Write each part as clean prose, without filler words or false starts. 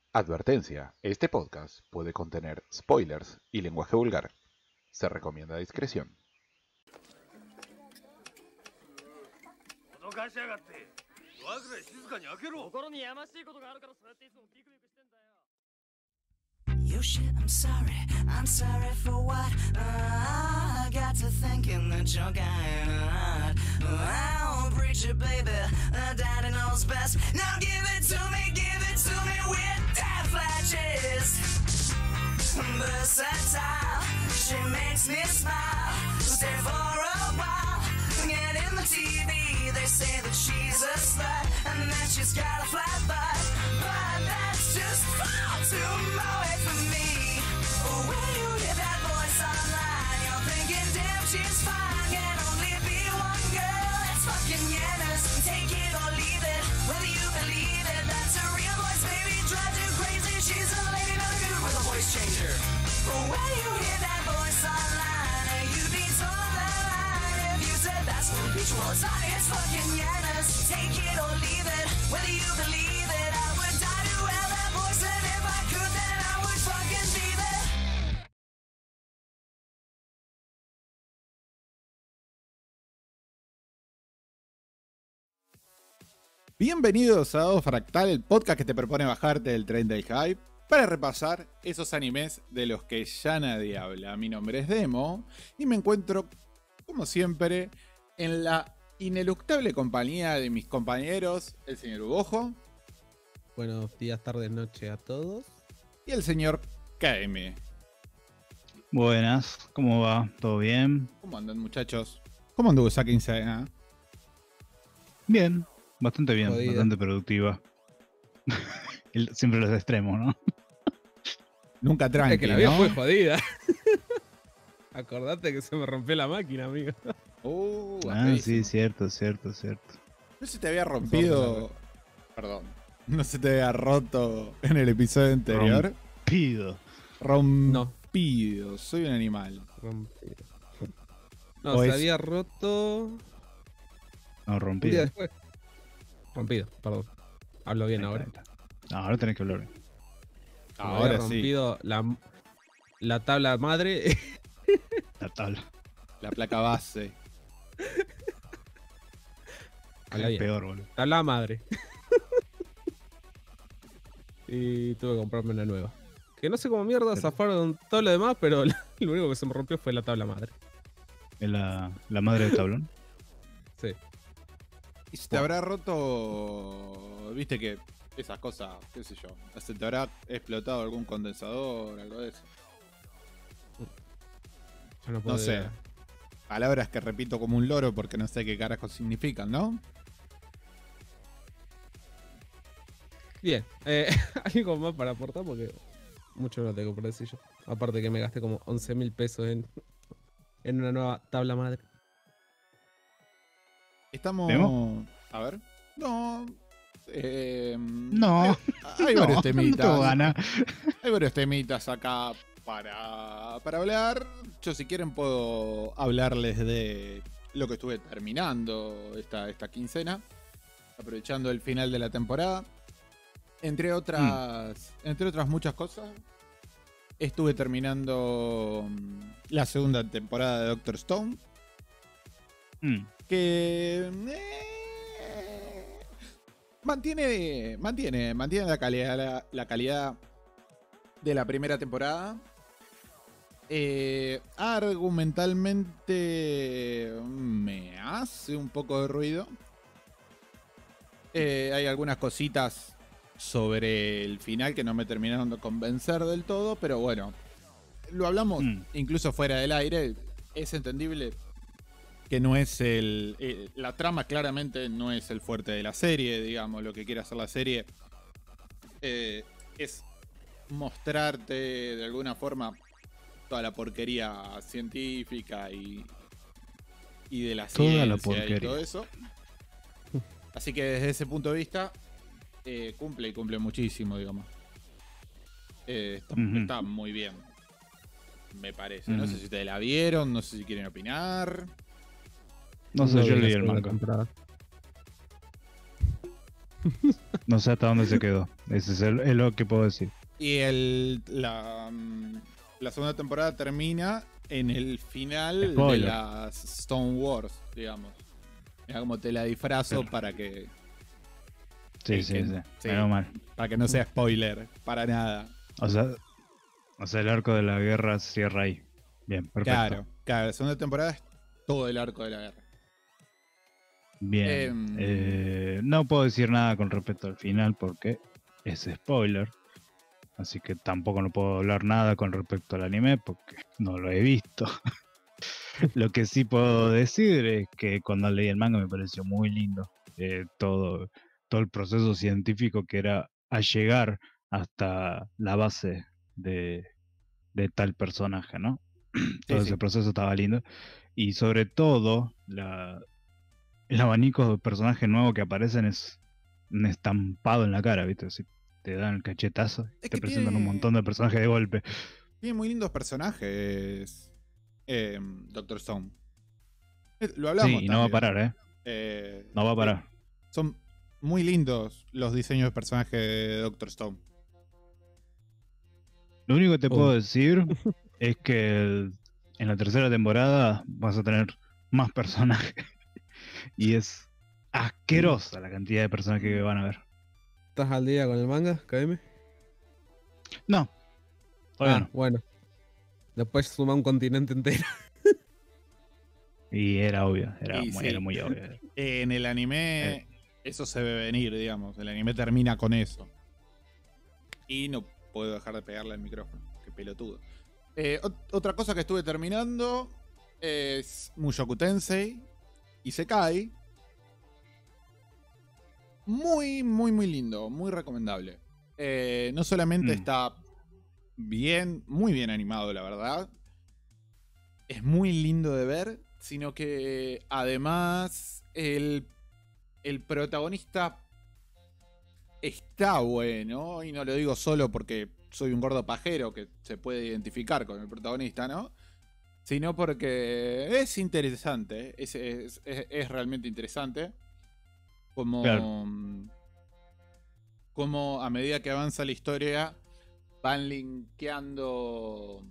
Advertencia, este podcast puede contener spoilers y lenguaje vulgar. Se recomienda discreción. 脅かしやがってドアくらい静かに開けろ。 心にやましいことがあるからそうやっていつもビクビクしてんだよ。 Yo shit, I'm sorry for what? I got to thinking that you're God. Oh, preacher baby, daddy knows best. Now give it to me with that flashes. Versatile, she makes me smile. Stay for a while, get in the TV. They say that she's a slut and that she's got a flat butt, but that's just far too away from me. When you hear that voice online, you're thinking, damn, she's fine. Can only be one girl. It's fucking Yenna's. Take it or leave it, whether you believe it. That's a real voice, baby, drives you crazy. She's a lady, not a dude with a voice changer. When you hear that voice online, you'd be told that line if you said that's what beach was on. It's fucking Yenna's. Take it or leave it, whether you believe it. I would die to have that voice, and if I could, then I would fucking be there. Bienvenidos a Dado Fractal, el podcast que te propone bajarte del tren del hype para repasar esos animes de los que ya nadie habla. Mi nombre es Demo y me encuentro, como siempre, en la ineluctable compañía de mis compañeros, el señor Ubojo Buenos días, tardes, noche a todos. y el señor KM. Buenas, ¿cómo va? ¿Todo bien? ¿Cómo andan, muchachos? ¿Cómo anduvo esa quincena? Bien, bastante bien, Jodida. bastante productiva. Siempre los extremos, ¿no? Nunca tranqui, Es que la vida ¿no? fue jodida. Acordate que se me rompió la máquina, amigo. Bajísimo. Sí, cierto. No se te había rompido... Perdón. No se te había roto en el episodio anterior. Pido. Rompido. Soy un animal. Rompido. No, O se es- había roto No, un día rompido. después. Rompido, perdón. Hablo bien ahora. No, ahora tenés que hablar bien. Se me había Ahora sí. rompido la tabla madre. La tabla. La placa base. Habla Es bien. peor, boludo. Tabla madre. Y tuve que comprarme una nueva. Que no sé cómo mierda Pero- zafaron todo lo demás, pero lo único que se me rompió fue la tabla madre. Es la madre del tablón. Sí. Y se te habrá roto... Viste que esas cosas, qué sé yo. Se te habrá explotado algún condensador, algo de eso. Yo no puedo No sé. ver. Palabras que repito como un loro porque no sé qué carajo significan, ¿no? Bien, algo más para aportar porque mucho no tengo por decir yo. Aparte que me gasté como 11.000 pesos en una nueva tabla madre. Estamos... ¿Demo? A ver. No... No. Hay No, varios no temitas. tengo ganas. Hay varios temitas acá para hablar. Yo, si quieren, puedo hablarles de lo que estuve terminando esta quincena, aprovechando el final de la temporada. Entre otras muchas cosas, estuve terminando la segunda temporada de Doctor Stone, que mantiene la calidad de la primera temporada. Argumentalmente me hace un poco de ruido. Hay algunas cositas sobre el final que no me terminaron de convencer del todo, pero bueno, lo hablamos incluso fuera del aire. Es entendible que no es la trama claramente no es el fuerte de la serie, digamos. Lo que quiere hacer la serie es mostrarte de alguna forma toda la porquería científica y de la Toda ciencia la y porquería. todo eso. Así que desde ese punto de vista cumple muchísimo, digamos. Está muy bien, me parece. No sé si ustedes la vieron, no sé si quieren opinar. No sé, yo vi la leí el segunda manga. temporada. No sé hasta dónde se quedó. Ese es lo que puedo decir. Y la segunda temporada termina en el final de Spoiler. las Stone Wars, digamos. Mira cómo te la disfrazo para que Sí, Sí, sí. sí. Menos mal. no sea spoiler, para nada. O sea, el arco de la guerra cierra ahí. Bien, perfecto. Claro, la segunda temporada es todo el arco de la guerra. Bien. No puedo decir nada con respecto al final porque es spoiler. Así que tampoco no puedo hablar nada con respecto al anime porque no lo he visto. Lo que sí puedo decir es que cuando leí el manga me pareció muy lindo. Todo el proceso científico que era a llegar hasta la base de tal personaje, ¿no? Todo ese proceso estaba lindo. Y sobre todo, el abanico de personajes nuevos que aparecen es un estampado en la cara, ¿viste? Así, te dan el cachetazo, Es te que presentan un tiene- montón de personajes de golpe. Tiene muy lindos personajes, Doctor Stone. Lo hablamos. Sí, y no va a también. parar, ¿eh? No va a parar. Son muy lindos los diseños de personaje de Doctor Stone. Lo único que te Oh. puedo decir es que en la tercera temporada vas a tener más personajes. Y es asquerosa la cantidad de personajes que van a ver. ¿Estás al día con el manga, KM? No, todavía no. Bueno. Después suma un continente entero. Y era obvio, Y sí. era muy obvio. En el anime, eso se ve venir, digamos. El anime termina con eso. Y no puedo dejar de pegarle al micrófono. Qué pelotudo. Otra cosa que estuve terminando es Mushoku Tensei Isekai. Muy, muy, muy lindo. Muy recomendable. No solamente está bien, muy bien animado, la verdad. Es muy lindo de ver, sino que además el protagonista está bueno, y no lo digo solo porque soy un gordo pajero que se puede identificar con el protagonista, ¿no? Sino porque es interesante, es realmente interesante. Como, Claro. como a medida que avanza la historia van linkeando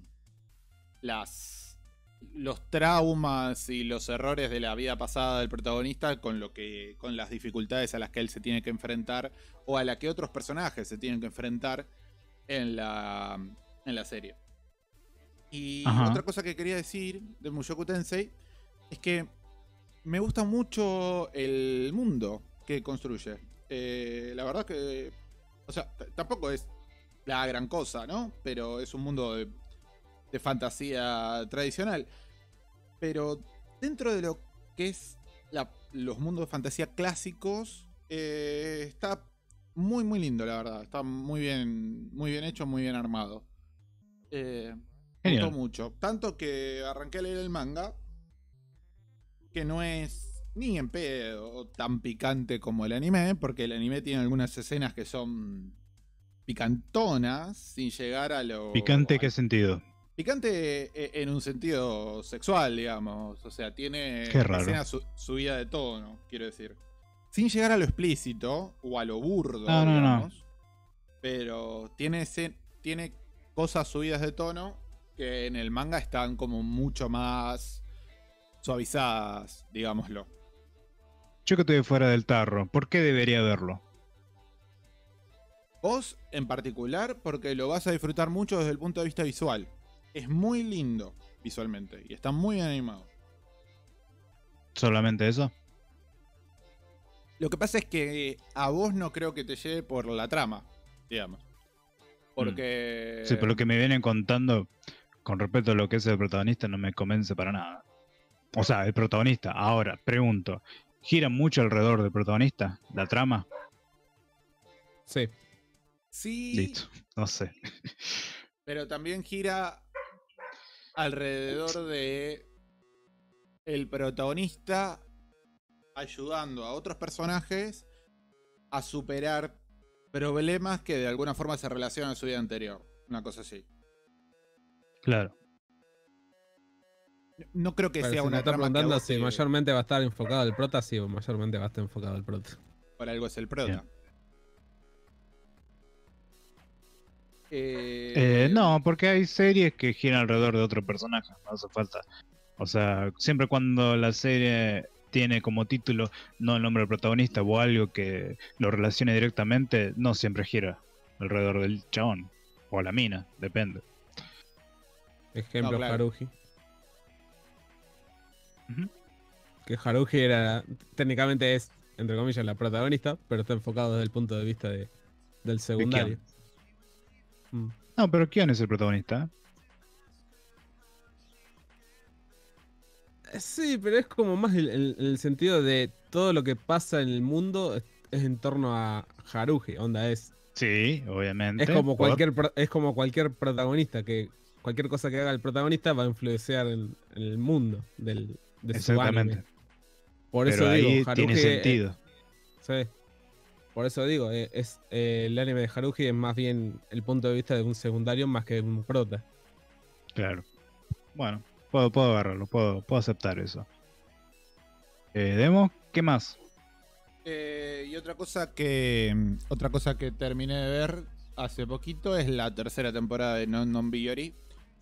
los traumas y los errores de la vida pasada del protagonista con las dificultades a las que él se tiene que enfrentar o a las que otros personajes se tienen que enfrentar en la serie. Y Ajá. otra cosa que quería decir de Mushoku Tensei es que me gusta mucho el mundo que construye. La verdad que, o sea, tampoco es la gran cosa, ¿no? Pero es un mundo de fantasía tradicional. Pero dentro de lo que es los mundos de fantasía clásicos, está muy, muy lindo, la verdad. Está muy bien hecho, muy bien armado. Me Genial. gustó mucho. Tanto que arranqué a leer el manga, que no es ni en pedo tan picante como el anime, porque el anime tiene algunas escenas que son picantonas, sin llegar a lo... ¿Picante qué sentido? Picante en un sentido sexual, digamos. O sea, tiene Qué raro. escenas subida de tono, quiero decir. Sin llegar a lo explícito o a lo burdo, No. digamos. Pero tiene cosas subidas de tono que en el manga están como mucho más suavizadas, digámoslo. Yo que estoy fuera del tarro, ¿por qué debería verlo? Vos en particular, porque lo vas a disfrutar mucho desde el punto de vista visual. Es muy lindo visualmente y está muy bien animado. ¿Solamente eso? Lo que pasa es que a vos no creo que te lleve por la trama, digamos. Porque... Sí, pero lo que me vienen contando con respecto a lo que es el protagonista no me convence para nada. O sea, el protagonista. Ahora, pregunto, ¿gira mucho alrededor del protagonista la trama? Sí. Sí, Listo, no sé. pero también gira alrededor de el protagonista ayudando a otros personajes a superar problemas que de alguna forma se relacionan a su vida anterior. Una cosa así. Claro. No creo que Pero sea si me una está trama que a preguntando vos si te- mayormente va a estar enfocado el prota, sí, mayormente va a estar enfocado el prota. Por algo es el prota. Bien. No, porque hay series que giran alrededor de otro personaje, no hace falta. O sea, siempre cuando la serie tiene como título no el nombre del protagonista o algo que lo relacione directamente, no siempre gira alrededor del chabón o la mina, depende. Ejemplo, No, claro. Haruhi. Ujú. Que Haruhi era, técnicamente es, entre comillas, la protagonista, pero está enfocado desde el punto de vista del secundario. Mm. No, pero ¿quién es el protagonista? Sí, pero es como más el sentido de todo lo que pasa en el mundo es en torno a Haruhi. Onda, Sí, obviamente. es como por- es como cualquier protagonista, que cualquier cosa que haga el protagonista va a influenciar en el mundo de su Exactamente. anime. Por Pero eso ahí digo, tiene Haruhi, sentido. sí. Por eso digo, el anime de Haruhi es más bien el punto de vista de un secundario más que de un prota. Claro. Bueno, puedo agarrarlo, puedo aceptar eso. Demo, ¿qué más? Y otra cosa que terminé de ver hace poquito es la tercera temporada de Non Biyori.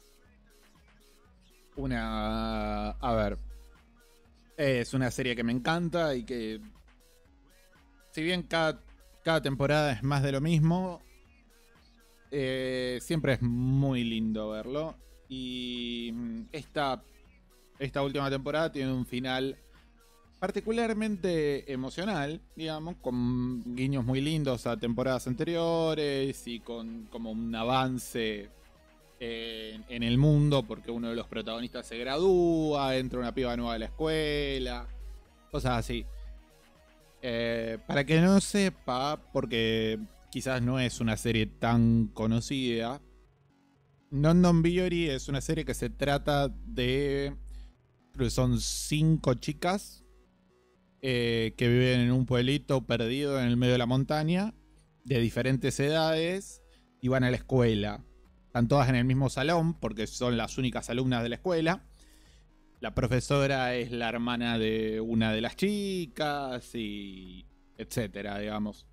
A ver, es una serie que me encanta y que, si bien cada temporada es más de lo mismo, siempre es muy lindo verlo. Y esta última temporada tiene un final particularmente emocional, digamos, con guiños muy lindos a temporadas anteriores y con como un avance en el mundo, porque uno de los protagonistas se gradúa, entra una piba nueva a la escuela, cosas así. Para que no sepa, porque quizás no es una serie tan conocida, Non Biyori es una serie que se trata de, creo que son 5 chicas que viven en un pueblito perdido en el medio de la montaña, de diferentes edades, y van a la escuela. Están todas en el mismo salón porque son las únicas alumnas de la escuela. La profesora es la hermana de una de las chicas y etcétera, digamos.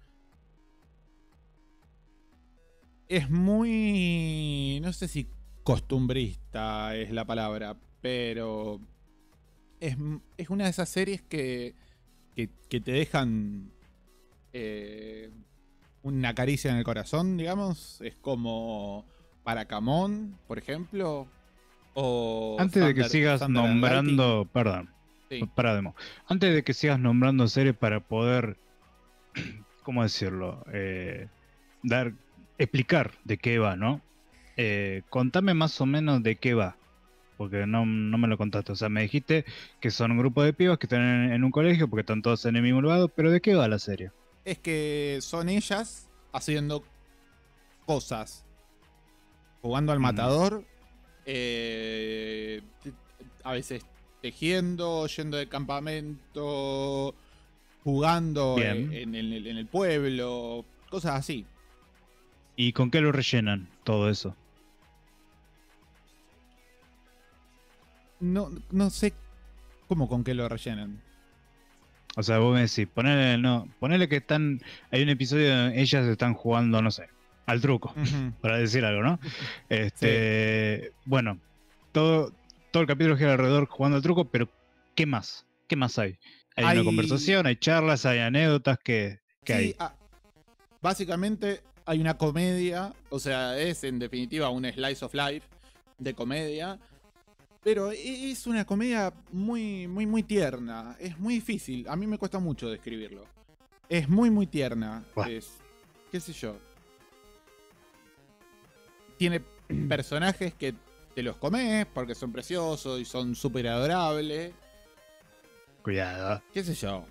Es muy, no sé si costumbrista es la palabra, pero es una de esas series que te dejan una caricia en el corazón, digamos. Es como Paracamón, por ejemplo. O Antes de que Thunder- sigas Thunder and nombrando, perdón, Lightning. Sí. para Demo. Antes de que sigas nombrando series para poder, ¿cómo decirlo? Explicar de qué va, ¿no? Contame más o menos de qué va. Porque no me lo contaste. O sea, me dijiste que son un grupo de pibas que están en un colegio porque están todos en el mismo lugar. Pero ¿de qué va la serie? Es que son ellas haciendo cosas. Jugando al matador. A veces tejiendo, yendo de campamento. Jugando Bien. en el pueblo. Cosas así. ¿Y con qué lo rellenan todo eso? No sé cómo con qué lo rellenan. O sea, vos me decís, ponele que hay un episodio donde ellas están jugando, no sé, al truco, para decir algo, ¿no? Bueno, todo el capítulo gira alrededor jugando al truco, pero ¿qué más? ¿Qué más hay? ¿Hay una conversación? ¿Hay charlas? ¿Hay anécdotas? ¿Qué hay? Básicamente hay una comedia, o sea, es en definitiva un slice of life de comedia. Pero es una comedia muy, muy, muy tierna. Es muy difícil. A mí me cuesta mucho describirlo. Es muy, muy tierna. Buah. Qué sé yo. Tiene personajes que te los comes porque son preciosos y son súper adorables. Cuidado. Qué sé yo.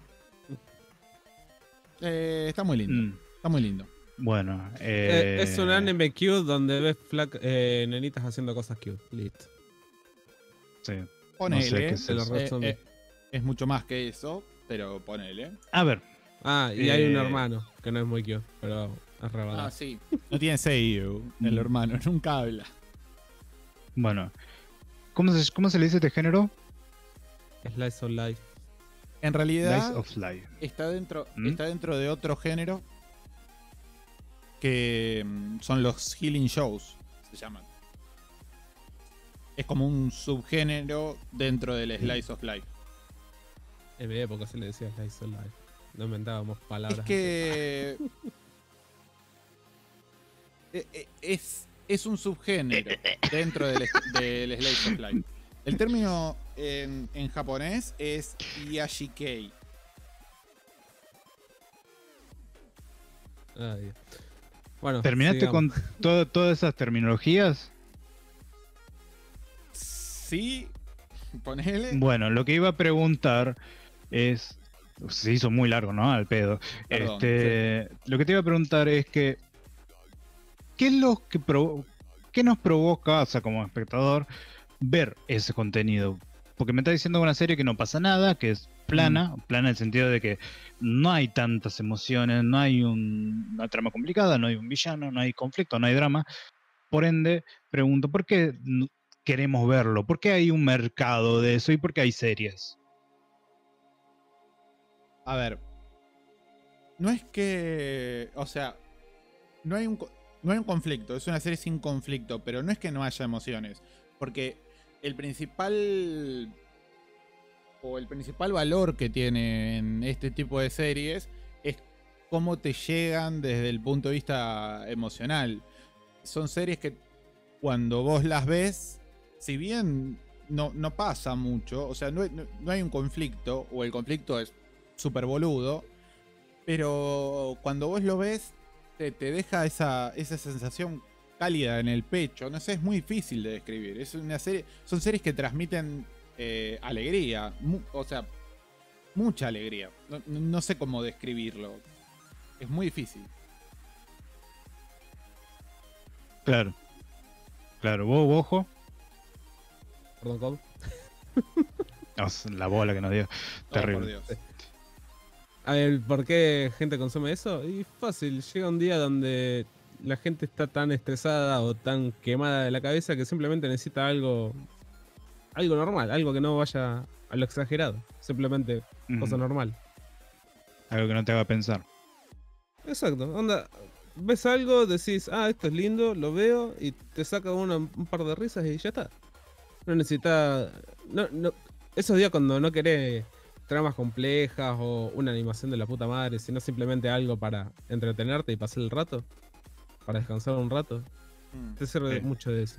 Está muy lindo. Está muy lindo. Bueno, Es un anime cute donde ves nenitas haciendo cosas cute. Listo. Sí. Ponele. No sé qué Se lo resumí. Es mucho más que eso, pero ponele. A ver, Y hay un hermano que no es muy cute, pero es rebalado. Sí. No tiene seiyuu, el hermano, nunca habla. bueno. ¿Cómo se le dice este género? Slice of Life. En realidad Slice of Life. está dentro de otro género que son los healing shows, se llaman. Es como un subgénero dentro del Slice of Life. En mi época se le decía Slice of Life. No inventábamos palabras. Es que es un subgénero dentro del Slice of Life. El término en japonés es Yashikei. Ay, Dios. Bueno, ¿Terminaste sigamos. con todas esas terminologías? Sí, ponele. Bueno, lo que iba a preguntar es... Se hizo muy largo, ¿no? Al pedo. Perdón, Lo que te iba a preguntar es que... ¿Qué es lo que qué nos provoca, o sea, como espectador, ver ese contenido? Porque me está diciendo una serie que no pasa nada, que es plana, plana en el sentido de que no hay tantas emociones, no hay una trama complicada, no hay un villano, no hay conflicto, no hay drama. Por ende, pregunto, ¿por qué queremos verlo? ¿Por qué hay un mercado de eso y por qué hay series? A ver, no es que, o sea, no hay un conflicto, es una serie sin conflicto, pero no es que no haya emociones, porque el principal valor que tienen este tipo de series es cómo te llegan desde el punto de vista emocional. Son series que cuando vos las ves, si bien no pasa mucho, o sea, no hay un conflicto, o el conflicto es súper boludo, pero cuando vos lo ves, te deja esa sensación cálida en el pecho. No sé, es muy difícil de describir. Es una serie, son series que transmiten alegría, o sea, mucha alegría. No sé cómo describirlo. Es muy difícil. Claro. Claro, vos, ojo. Perdón, ¿cómo? La bola que nos dio. Oh, Terrible. por Dios. A ver, ¿por qué gente consume eso? Y fácil, llega un día donde la gente está tan estresada o tan quemada de la cabeza que simplemente necesita algo normal, algo que no vaya a lo exagerado, simplemente cosa normal. Algo que no te haga pensar. Exacto, onda, ves algo, decís, esto es lindo, lo veo y te saca un par de risas y ya está. No necesita, no, esos días cuando no querés tramas complejas o una animación de la puta madre, sino simplemente algo para entretenerte y pasar el rato, para descansar un rato, te sirve Sí. mucho de eso.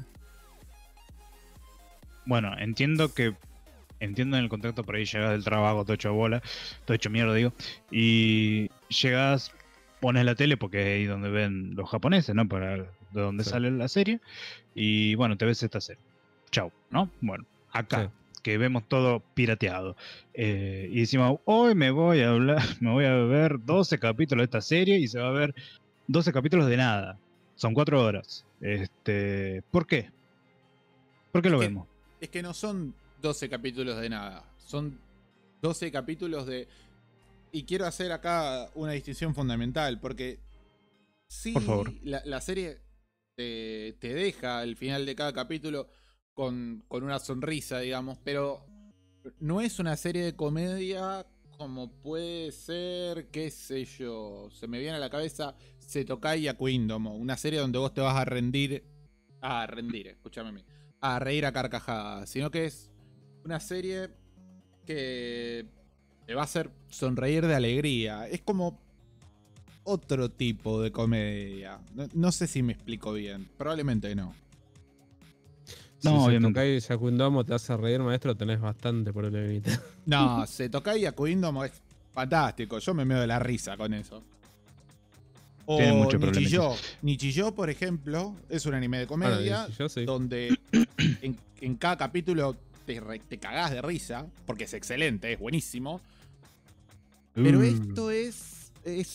Bueno, entiendo en el contexto por ahí llegas del trabajo, todo hecho bola, todo hecho mierda, digo, y llegas, pones la tele porque es ahí donde ven los japoneses, ¿no? De donde Sí. sale la serie, y bueno, te ves esta serie. Chau, ¿no? Bueno, acá, que vemos todo pirateado, y decimos, hoy me voy a ver 12 capítulos de esta serie y se va a ver 12 capítulos de nada. Son 4 horas. ¿Por qué? ¿Por qué lo vemos? Es que no son 12 capítulos de nada. Son 12 capítulos de... Y quiero hacer acá una distinción fundamental, porque sí, Por favor. la serie te deja al final de cada capítulo con una sonrisa, digamos, pero no es una serie de comedia como puede ser, qué sé yo, se me viene a la cabeza Setokai Yakuindomo, una serie donde vos te vas a rendir, escúchame a mí, a reír a carcajadas, sino que es una serie que te va a hacer sonreír de alegría. Es como otro tipo de comedia. No sé si me explico bien, probablemente no. No, si obviamente. Tokai Yakuindomo te hace reír, maestro, tenés bastante problemita. No, Setokai Yakuindomo es fantástico. Yo me meo de la risa con eso. O Tiene mucho Nichijou. Nichijou, por ejemplo, es un anime de comedia Nichijou, sí. donde en cada capítulo te cagás de risa, porque es excelente, es buenísimo. Pero esto es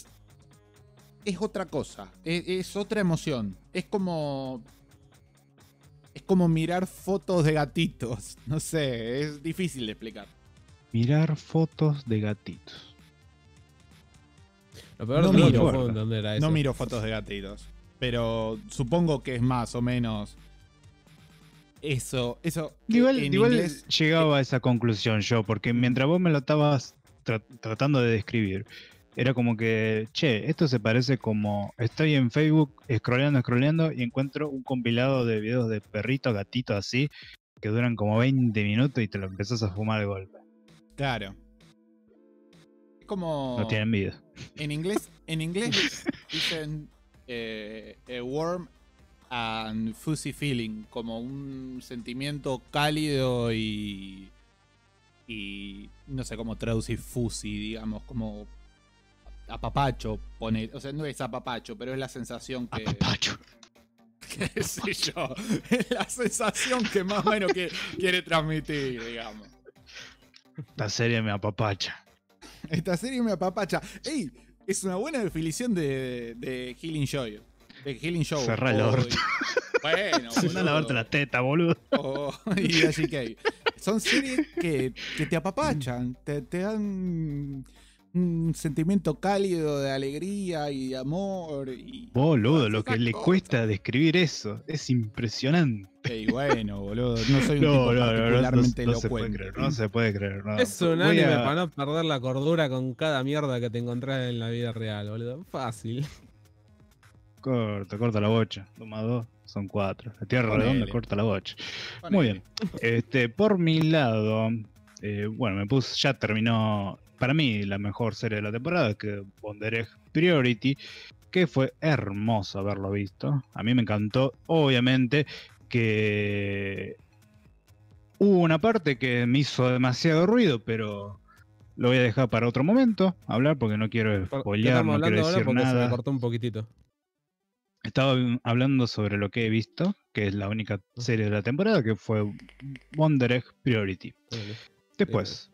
otra cosa, es otra emoción. Es como mirar fotos de gatitos. No sé, es difícil de explicar. Mirar fotos de gatitos. Lo peor No de todo es que miro, no puedo entender a eso. No miro fotos de gatitos, pero supongo que es más o menos eso. Igual inglés, llegaba a esa conclusión yo, porque mientras vos me lo estabas tratando de describir, era como que, che, esto se parece como, estoy en Facebook scrolleando y encuentro un compilado de videos de perritos, gatitos así, que duran como 20 minutos y te lo empezás a fumar de golpe. Claro. Es como... No tienen vida. En inglés dicen a warm and fuzzy feeling, como un sentimiento cálido y no sé cómo traducir fuzzy, digamos, como apapacho, o sea, no es apapacho, pero es la sensación que... Apapacho. qué sé yo, es la sensación que más o menos que quiere transmitir, digamos. La serie me apapacha. Esta serie me apapacha. ¡Ey! Es una buena definición de Healing Joy. De Healing Show. Cerrá el orto. Bueno, Anda a lavarte la teta, boludo. Y así que son series que te apapachan, te dan un sentimiento cálido de alegría y de amor. Y Boludo, lo que esas le cosas. cuesta describir eso es impresionante. Y bueno, boludo, no soy un No, tipo no, particularmente no se puede elocuente. creer, no se puede creer. No. Es un Voy anime a- para no perder la cordura con cada mierda que te encontrás en la vida real, boludo. Fácil. Corta la bocha. 2 más 2 son 4. La tierra Ponele. redonda corta la bocha. Ponele. Muy bien. Por mi lado, bueno, ya terminó, para mí, la mejor serie de la temporada, que Wonder Egg Priority, que fue hermoso haberlo visto. A mí me encantó, obviamente, que hubo una parte que me hizo demasiado ruido, pero lo voy a dejar para otro momento, hablar, porque no quiero ¿Qué spoilear, estamos no quiero hablando ahora? decir Porque se me nada. cortó un poquitito. Estaba hablando sobre lo que he visto, que es la única serie de la temporada, que fue Wonder Egg Priority. Ponele. Después,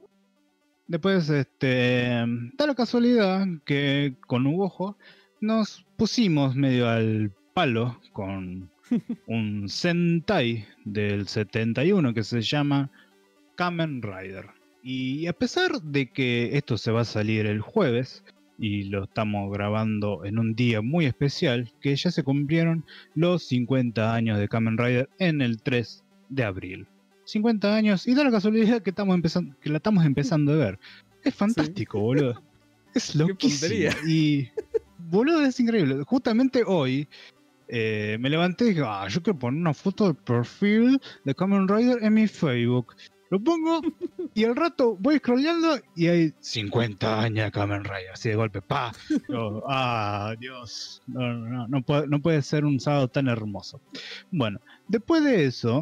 da la casualidad que con Ugojo nos pusimos medio al palo con un Sentai del 71 que se llama Kamen Rider. Y a pesar de que esto se va a salir el jueves, y lo estamos grabando en un día muy especial, que ya se cumplieron los 50 años de Kamen Rider en el 3 de abril. 50 años, y da la casualidad que la estamos empezando a ver. Es fantástico, boludo. Es loquísimo. puntería. Y, boludo, es increíble. Justamente hoy me levanté y dije, yo quiero poner una foto del perfil de Kamen Rider en mi Facebook. Lo pongo y al rato voy scrolleando y hay 50 años de Kamen Rider, así de golpe, ¡pa! Yo, Dios, no puede ser un sábado tan hermoso. Bueno, después de eso,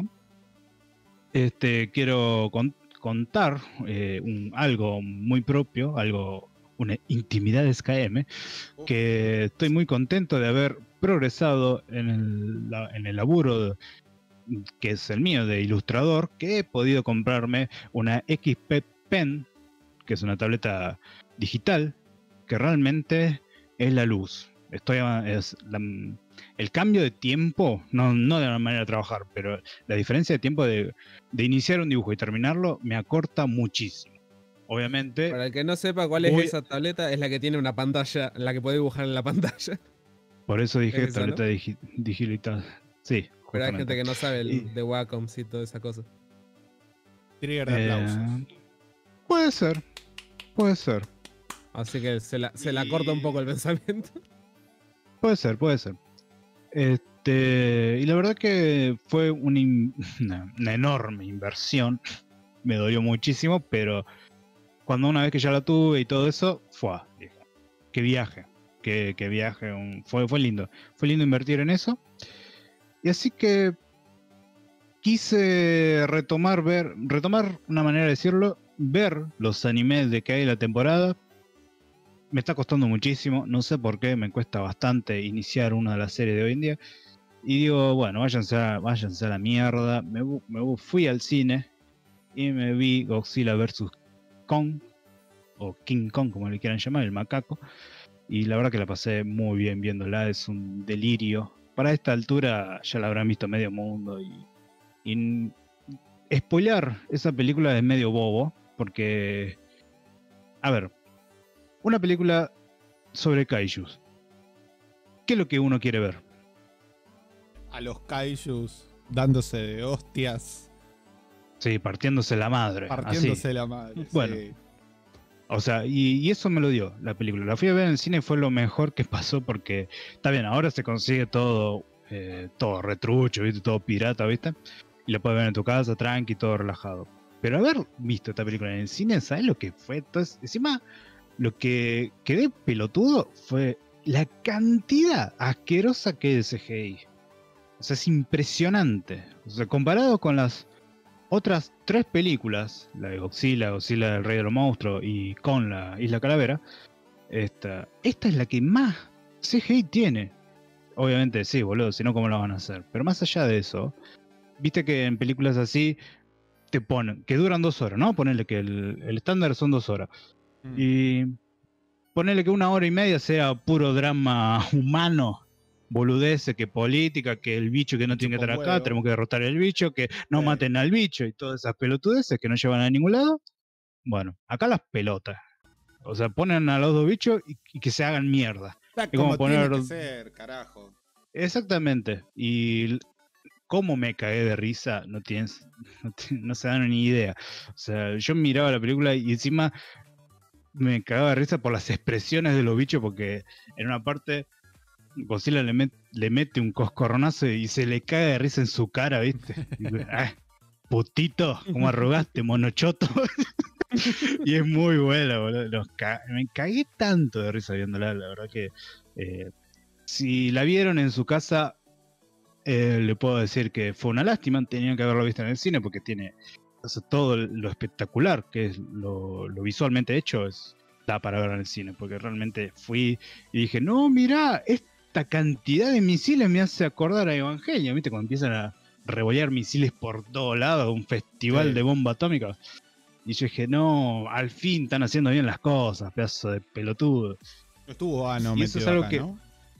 quiero contar algo muy propio, una intimidad de SKM, que estoy muy contento de haber progresado en el laburo que es el mío de ilustrador, que he podido comprarme una XP Pen, que es una tableta digital, que realmente es la luz. El cambio de tiempo, no de la manera de trabajar, pero la diferencia de tiempo de iniciar un dibujo y terminarlo me acorta muchísimo. Obviamente, Para el que no sepa cuál es Voy- esa tableta, es la que tiene una pantalla, la que puede dibujar en la pantalla. por eso dije ¿Es esa, tableta digital. Sí, Pero hay justamente. gente que no sabe Y- de Wacoms y toda esa cosa. Trigger de aplausos. Puede ser. Así que se la corta un poco el pensamiento. Puede ser. Y la verdad que fue una enorme inversión. Me dolió muchísimo, pero cuando una vez que ya la tuve y todo eso, dije, qué viaje. Qué viaje. Fue lindo. Fue lindo invertir en eso. Y así que quise retomar una manera de decirlo, ver los animes de que hay en la temporada. Me está costando muchísimo, no sé por qué, me cuesta bastante iniciar una de las series de hoy en día. Y digo, bueno, váyanse a la mierda. Fui al cine y me vi Godzilla vs. Kong, o King Kong, como le quieran llamar, el macaco. Y la verdad que la pasé muy bien viéndola, es un delirio. Para esta altura ya la habrán visto medio mundo. Y spoilear esa película es medio bobo, porque, a ver, una película sobre kaijus. ¿Qué es lo que uno quiere ver? A los kaijus dándose de hostias, Sí, partiéndose la madre. partiéndose así. la madre. Bueno. sí. O sea, y eso me lo dio la película. La fui a ver en el cine, fue lo mejor que pasó porque, está bien, ahora se consigue todo, todo retrucho, ¿viste? Todo pirata, ¿viste? Y lo puedes ver en tu casa, tranqui, todo relajado. Pero haber visto esta película en el cine, ¿sabes lo que fue? Entonces, encima, lo que quedé pelotudo fue la cantidad asquerosa que es de CGI. O sea, es impresionante. O sea, comparado con las otras 3 películas, la de Godzilla, Godzilla del Rey de los Monstruos y con la Isla Calavera, esta es la que más CGI tiene. Obviamente sí, boludo, si no, ¿cómo lo van a hacer? Pero más allá de eso, viste que en películas así te ponen, que duran 2 horas, ¿no? Ponele que el estándar son 2 horas. Y ponele que 1 hora y media sea puro drama humano, boludeces, que política, que el bicho que no tiene que estar acá, tenemos que derrotar al bicho, que no maten al bicho y todas esas pelotudeces que no llevan a ningún lado. Bueno, acá las pelotas. O sea, ponen a los 2 bichos y que se hagan mierda. Está Es como como poner- tiene que ser, carajo. Exactamente. Y cómo me cagué de risa, no se dan ni idea. O sea, yo miraba la película y encima me cagaba de risa por las expresiones de los bichos, porque en una parte Godzilla le mete un coscorronazo y se le caga de risa en su cara, ¿viste? Y dice, putito, como arrugaste, monochoto. Y es muy buena, boludo. Me cagué tanto de risa viéndola, la verdad que si la vieron en su casa, le puedo decir que fue una lástima, tenían que haberlo visto en el cine porque tiene, o sea, todo lo espectacular que es lo visualmente hecho, da para ver en el cine, porque realmente fui y dije, no, mirá, esta cantidad de misiles me hace acordar a Evangelion, ¿viste? Cuando empiezan a revolear misiles por todos lados, un festival de bomba atómica. Y yo dije, no, al fin están haciendo bien las cosas, pedazo de pelotudo. Estuvo Ano Y eso es metido algo acá, que- ¿no?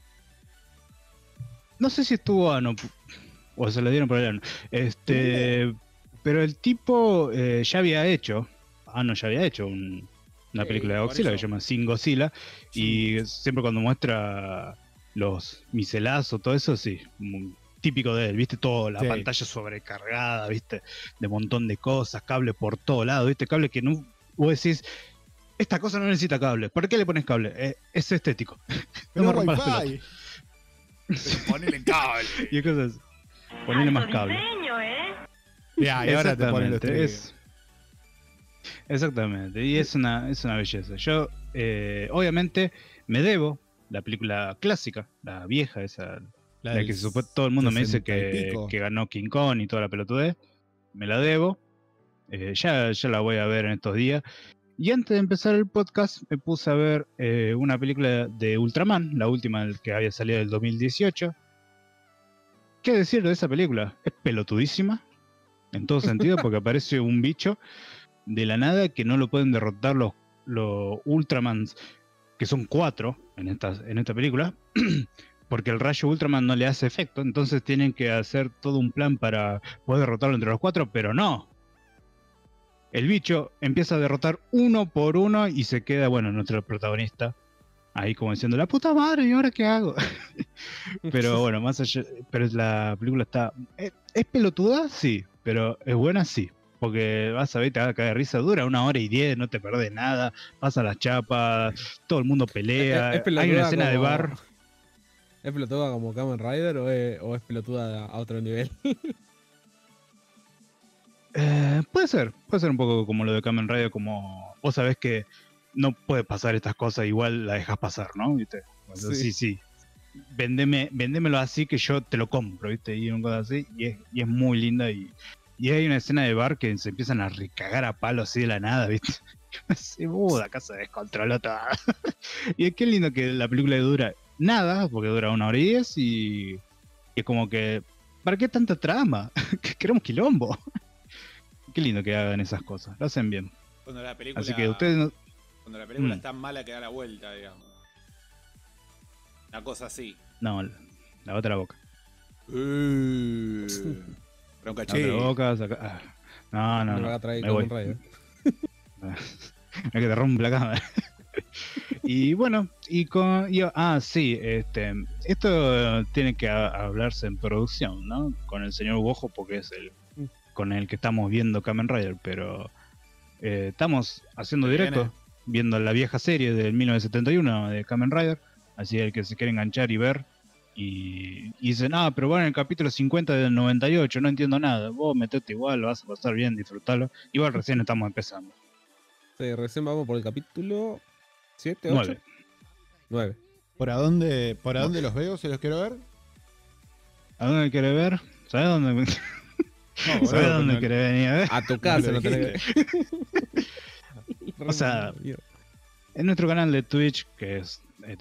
No sé si estuvo Ano o se lo dieron por el Ano. Pero el tipo ya había hecho, Ano ya había hecho una Sí, película de por Godzilla que eso. se llama Sin Godzilla. Y siempre cuando muestra los miselazos, todo eso, sí, muy típico de él, ¿viste? Todo, la Sí. pantalla sobrecargada, ¿viste? De montón de cosas, cable por todo lado, ¿viste? Cable que no, vos decís, esta cosa no necesita cable. ¿Por qué le pones cable? Es estético. Pero me rompas las Wi-Fi. Ponele cable. Y cosas. Ponerle más cable. Ya, y ahora te ponen los Exactamente, triggers. exactamente. Y es una belleza. Yo, obviamente, me debo la película clásica, la vieja, esa, la del que todo el mundo me dice 60 y pico. que ganó King Kong y toda la pelotudez. Me la debo. Ya la voy a ver en estos días. Y antes de empezar el podcast, me puse a ver una película de Ultraman, la última que había salido del 2018. ¿Qué decir de esa película? Es pelotudísima, en todo sentido, porque aparece un bicho de la nada que no lo pueden derrotar los Ultramans, que son 4 en esta película, porque el rayo Ultraman no le hace efecto, entonces tienen que hacer todo un plan para poder derrotarlo entre los 4, pero no. El bicho empieza a derrotar uno por uno y se queda, bueno, nuestro protagonista ahí como diciendo, la puta madre, ¿y ahora qué hago? Pero bueno, más allá, pero la película está... ¿Es pelotuda? Sí, pero es buena, sí. Porque vas a ver, te va a caer de risa, dura 1 hora y 10, no te perdés nada, pasa las chapas, todo el mundo pelea, ¿Es pelotuda hay una escena de como- bar. ¿Es pelotuda como Kamen Rider o es pelotuda a otro nivel? Puede ser un poco como lo de Kamen Rider, como vos sabés que no puede pasar estas cosas, igual la dejas pasar, ¿no? ¿Viste? O sea, sí. Vendémelo así que yo te lo compro, ¿viste? Y una cosa así, y es muy linda. Y hay una escena de bar que se empiezan a recagar a palo así de la nada, ¿viste? Se muda, acá se descontroló toda. Y es que lindo que la película dura nada, porque dura 1 hora y 10, y es como que, ¿para qué tanta trama? Que queremos quilombo. Qué lindo que hagan esas cosas, lo hacen bien. Cuando la película, Así que ustedes no... cuando la película Mm. es tan mala que da la vuelta, digamos. Una cosa así. No, la otra boca. Bronca La otra che. boca, No, Me va a traer me voy. Kamen Rider. Es que te rompe la cámara. Y bueno, sí, esto tiene que hablarse en producción, ¿no? Con el señor Bojo, porque es el con el que estamos viendo Kamen Rider, pero estamos haciendo ¿Se directo. viene? viendo la vieja serie del 1971 de Kamen Rider, así el que se quiere enganchar y ver, y dicen, pero bueno, en el capítulo 50 del 98, no entiendo nada, vos metete igual, lo vas a pasar bien, disfrutalo, igual recién estamos empezando. Sí, recién vamos por el capítulo 7, 8, 9. ¿Por a dónde los veo si los quiero ver? ¿A dónde querés ver? ¿Sabes dónde? No, ¿Sabes boludo, dónde no- querés venir a ver? A tu casa, no tenés que... O sea, en nuestro canal de Twitch, que es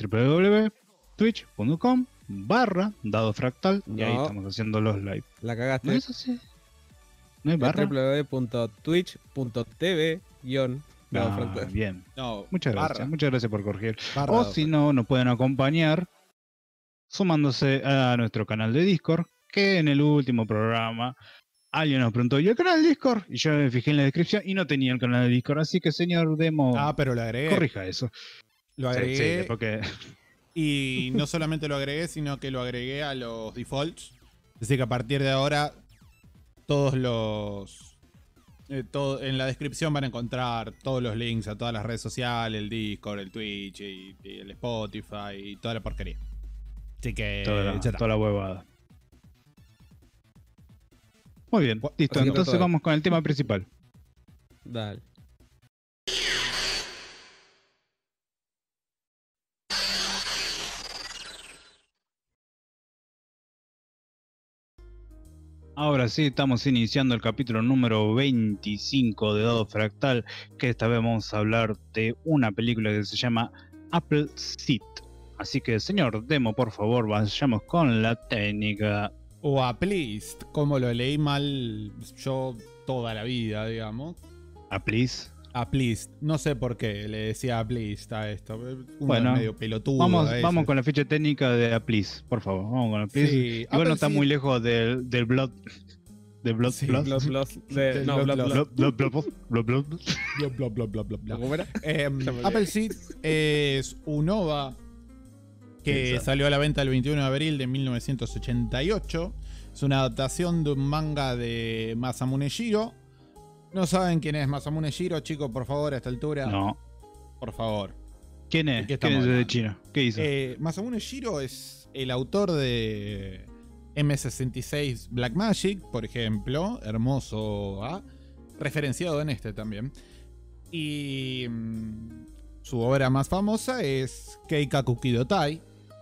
www.twitch.com/dadofractal, y ahí No. estamos haciendo los live. La cagaste. ¿No es así? ¿No hay barra? www.twitch.tv Bien. No, Muchas barra. gracias por corregir. Barra O Dado si no, nos pueden acompañar sumándose a nuestro canal de Discord, que en el último programa alguien nos preguntó, ¿y el canal de Discord? Y yo me fijé en la descripción y no tenía el canal de Discord, así que señor Demo, Pero lo agregué. corrija eso. Lo Sí, agregué. sí, porque Y no solamente lo agregué, sino que lo agregué a los defaults. Así que a partir de ahora, todos los... en la descripción van a encontrar todos los links a todas las redes sociales, el Discord, el Twitch y el Spotify y toda la porquería. Así que ya está. toda la huevada. Muy bien, listo. así que Entonces todo. vamos con el tema principal. Dale. Ahora sí, estamos iniciando el capítulo número 25 de Dado Fractal, que esta vez vamos a hablar de una película que se llama Apple Seed. Así que, señor Demo, por favor, vayamos con la técnica. O a Pleased, como lo leí mal yo toda la vida, digamos. Please. A Pleased. No sé por qué le decía a Pleased a esto. Uno Bueno, es medio pelotudo. Vamos, a veces. vamos con la ficha técnica de Please, por favor. Vamos con la Please. Sí, Igual Apple no está Seed. muy lejos del Blood. Del Blood Sí, Plus. Blood, Del no, Blood, Blood, Blood. Blood. Blood. Bla, bla, bla, bla, bla, bla. ¿Cómo era? Apple Seed es un OVA que Exacto. salió a la venta el 21 de abril de 1988. Es una adaptación de un manga de Masamune Shirow. ¿No saben quién es Masamune Shirow, chicos? Por favor, a esta altura. No. Por favor. ¿Quién ¿De es? qué ¿Quién estamos es de hablando? China? ¿Qué hizo? Masamune Shirow es el autor de M66 Black Magic, por ejemplo. Hermoso, referenciado en este también. Y su obra más famosa es Keikaku Kidotai.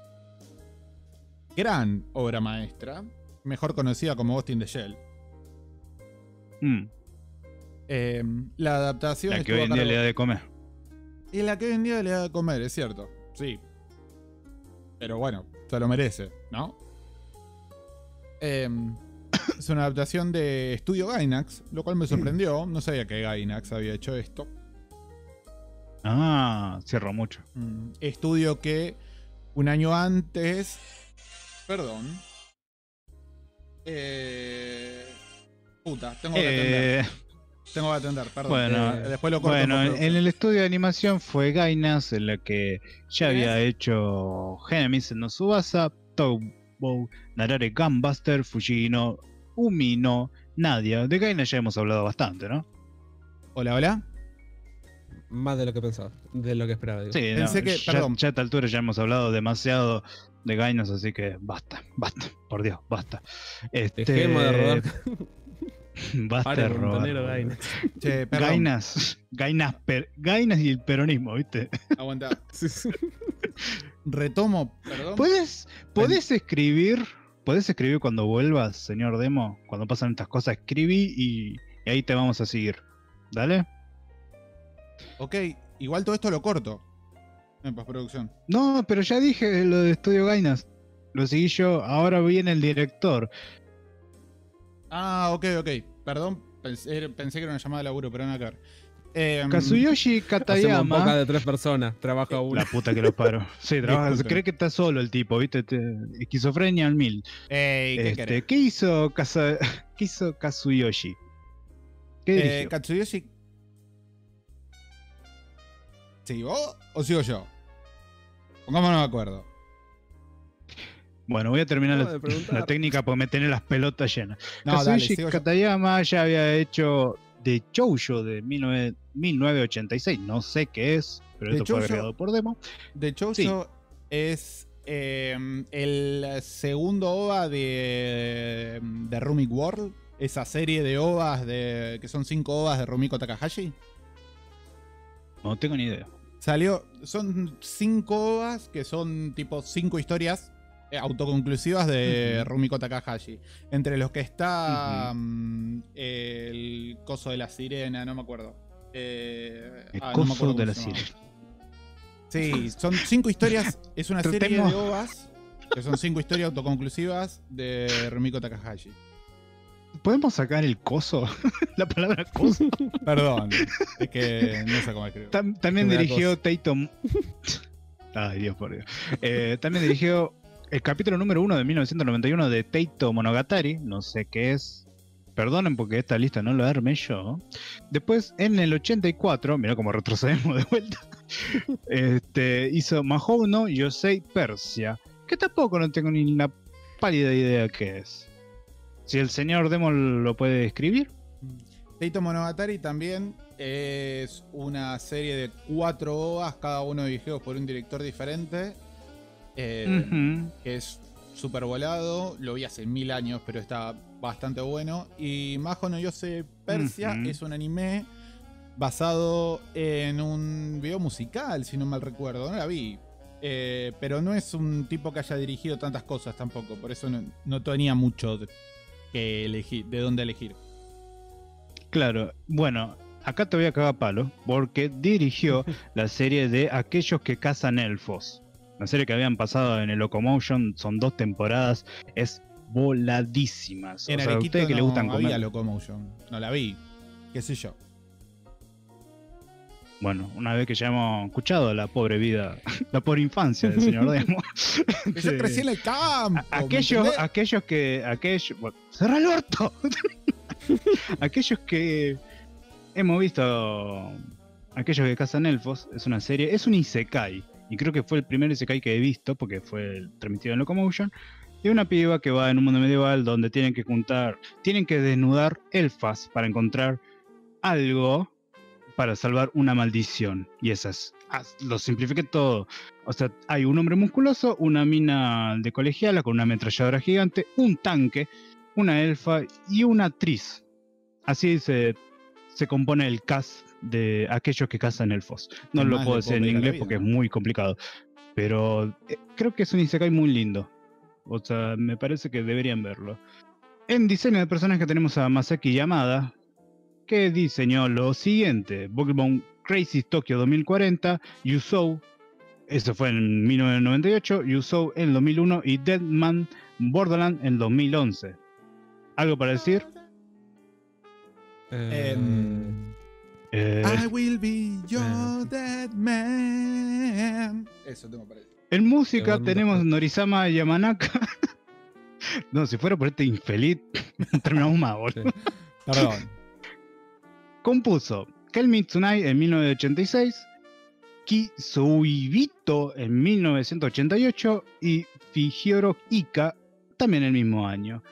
Gran obra maestra, mejor conocida como Ghost in the Shell. La adaptación La que estuvo hoy a en día cargo- le da de comer. Y la que hoy en día le da de comer, es cierto. Sí. Pero bueno, se lo merece, ¿no? Es una adaptación de Estudio Gainax, lo cual me sorprendió. No sabía que Gainax había hecho esto. Cierra mucho. Estudio que un año antes... Perdón. Puta, tengo que atender. Tengo que atender, perdón. Bueno, después lo corto. Bueno, por en producción. el estudio de animación fue Gainas, en la que ya ¿Quién había hecho Genesis no Tsubasa, Toubou, Narare Gunbuster, Fujino, Umino, Nadia. De Gainas ya hemos hablado bastante, ¿no? Hola, hola. Más de lo que pensaba, de lo que esperaba. Digo. Sí, Pensé no, que- ya, perdón. ya a esta altura ya hemos hablado demasiado de Gainas, así que basta, por Dios, basta. Dejemos de rodar. Basta Pare, de robar. montonero, Gaina. Che, perdón. Gainas y el peronismo, ¿viste? Aguanta. Retomo, perdón. ¿Podés escribir cuando vuelvas, señor Demo? Cuando pasan estas cosas, escribí y ahí te vamos a seguir. ¿Dale? Ok, igual todo esto lo corto. En postproducción. No, pero ya dije lo de Estudio Gainas. Lo seguí yo. Ahora viene el director. Ok. Perdón, pensé que era una llamada de laburo, pero nada que ver. Kazuyoshi Hacemos boca Katayama. de 3 personas, trabaja uno. La puta que lo paro. Sí, trabaja. Disculpen. Cree que está solo el tipo, ¿viste? Esquizofrenia al 1000. ¿Qué querés? ¿Qué hizo ¿Qué hizo Kazuyoshi? ¿Qué dirigió? Katsuyoshi. ¿Sigo vos o sigo yo? Pongámonos de acuerdo. Bueno, voy a terminar Acabo de preguntar. la técnica porque me tiene las pelotas llenas. No, dale, Kazuyoshi sigo yo. Katayama ya había hecho de Shoujo de 1986. No sé qué es, pero The esto fue Shoujo- agregado por demo. De Shoujo Sí. es el segundo OVA de Rumik World. Esa serie de OVAs que son 5 OVAs de Rumiko Takahashi. No tengo ni idea. Son 5 OVAs que son tipo 5 historias autoconclusivas de Rumiko Takahashi. Entre los que está el coso de la sirena, no me acuerdo. El no me coso acuerdo de cómo la se llama. sirena. Sí, son 5 historias. Es una serie Tratemos- de OVAs que son 5 historias autoconclusivas de Rumiko Takahashi. ¿Podemos sacar el coso? La palabra coso. Perdón, es que no sé cómo escribir. También Me da dirigió Taito. Ay, Dios por Dios. También dirigió el capítulo número 1 de 1991 de Taito Monogatari. No sé qué es. Perdonen porque esta lista no la armé yo. Después, en el 84, mira cómo retrocedemos de vuelta. Hizo Mahou no Yosei Persia. Que tampoco no tengo ni la pálida idea qué es. Si el señor Demo lo puede escribir. Taito Monogatari también es una serie de 4 OVAs, cada uno dirigidos por un director diferente. Ujú. Que es súper volado. Lo vi hace 1000 años, pero está bastante bueno. Y Mahou no Yosei Persia Ujú. es un anime basado en un video musical, si no mal recuerdo. No la vi. Pero no es un tipo que haya dirigido tantas cosas tampoco. Por eso no tenía mucho que elegir, de dónde elegir. Claro, bueno, acá te voy a cagar palo, porque dirigió la serie de Aquellos que cazan elfos. La serie que habían pasado en el Locomotion, son 2 temporadas, es voladísimas. En o sea, a Arequito ustedes que les gustan no había comer. Locomotion. No la vi. Qué sé yo. Bueno, una vez que ya hemos escuchado la pobre vida, la pobre infancia del señor Demo. Que yo crecí en el campo. ¿me entendés? Bueno, ¡cerra el orto! Aquellos que hemos visto, aquellos que cazan elfos, es una serie, es un isekai, y creo que fue el primer isekai que he visto, porque fue transmitido en Locomotion, de una piba que va en un mundo medieval donde tienen que desnudar elfas para encontrar algo para salvar una maldición. Y esas, lo simplifiqué todo. O sea, hay un hombre musculoso, una mina de colegiala con una ametralladora gigante, un tanque, una elfa y una actriz. Así se compone el cast de aquellos que cazan elfos. No ¿Qué lo más puedo le decir puedo en pedir a la inglés vida, porque no? es muy complicado. Pero creo que es un isekai muy lindo. O sea, me parece que deberían verlo. En diseño de personajes tenemos a Masaki Yamada, que diseñó lo siguiente: Pokémon Crazy Tokyo 2040, Yusou, eso fue en 1998, Yusou en 2001 y Deadman Borderland en 2011. ¿Algo para decir? I will be your dead man. Eso tengo para decir. En música Segundo. tenemos Norizama Yamanaka. No, si fuera por este infeliz, no terminamos más, boludo. Sí. Perdón. Compuso Call Me Tonight en 1986, Kisuibito en 1988 y Fijioro Ika también el mismo año.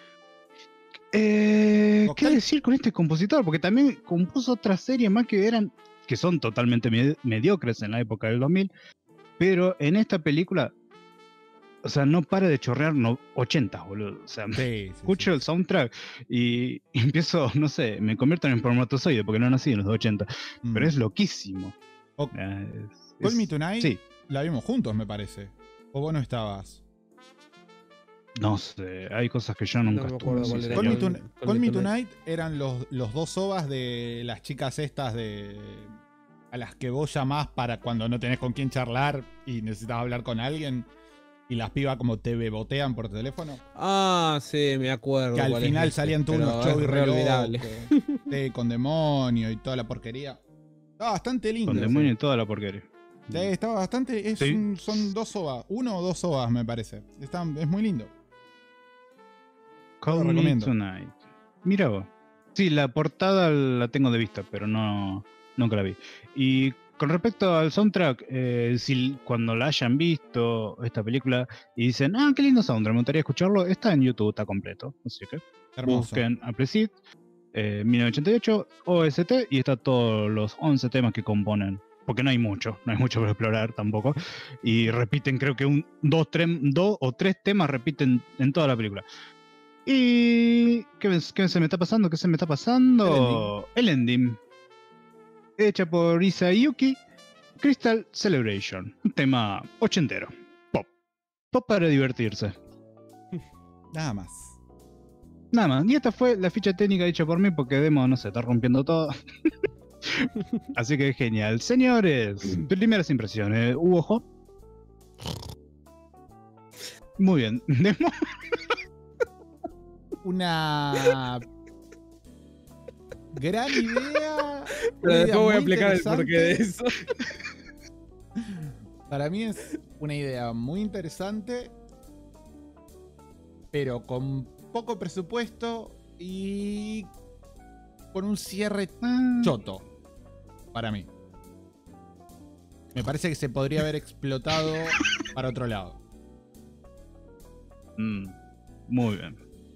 ¿Qué Vocal- decir con este compositor? Porque también compuso otras series más que son totalmente mediocres en la época del 2000, pero en esta película, o sea, no para de chorrear 80, boludo. O sea, escucho el soundtrack y empiezo, no sé, me convierto en espermatozoide porque no nací en los 80, pero es loquísimo. Ok. Es- Call Me es- Tonight Sí, la vimos juntos, me parece. ¿O vos no estabas? no sé, hay cosas que yo nunca me estuve. acuerdo sí, cuál era. Call Me, señor. Call Me Tonight eran los 2 ovas de las chicas estas a las que vos llamás para cuando no tenés con quién charlar y necesitas hablar con alguien y las pibas como te bebotean por teléfono. Ah, sí, me acuerdo. Que al cuál es final ese, salían todos pero unos shows es re olvidable. olvidable. Sí, con demonio y toda la porquería. Estaba bastante lindo. Con ese. demonio y toda la porquería. Sí, estaba bastante. Sí. Son 2 ovas. 1 o 2 ovas, me parece. Es muy lindo. Call Lo Me recomiendo. Tonight. Mira vos. Sí, la portada la tengo de vista, pero nunca la vi. Y con respecto al soundtrack, si cuando la hayan visto esta película y dicen, qué lindo soundtrack, me gustaría escucharlo, está en YouTube, está completo. Así que Hermoso. busquen Appleseed. 1988, OST, y está todos los 11 temas que componen. Porque no hay mucho por explorar tampoco. Y repiten, creo que dos o tres temas repiten en toda la película. ¿Y qué se me está pasando? ¿Qué se me está pasando? El ending. Hecha por Isayuki, Crystal Celebration. Un tema ochentero. Pop. Pop para divertirse. Nada más. Nada más. Y esta fue la ficha técnica hecha por mí porque Demo, no sé, está rompiendo todo. Así que genial. Señores, primeras impresiones. ¿Hubo ojo? Muy bien. Demo. Una gran idea. Pero después voy a muy explicar el porqué de eso. Para mí es una idea muy interesante, pero con poco presupuesto y con un cierre choto. Para mí. Me parece que se podría haber explotado para otro lado. Muy bien.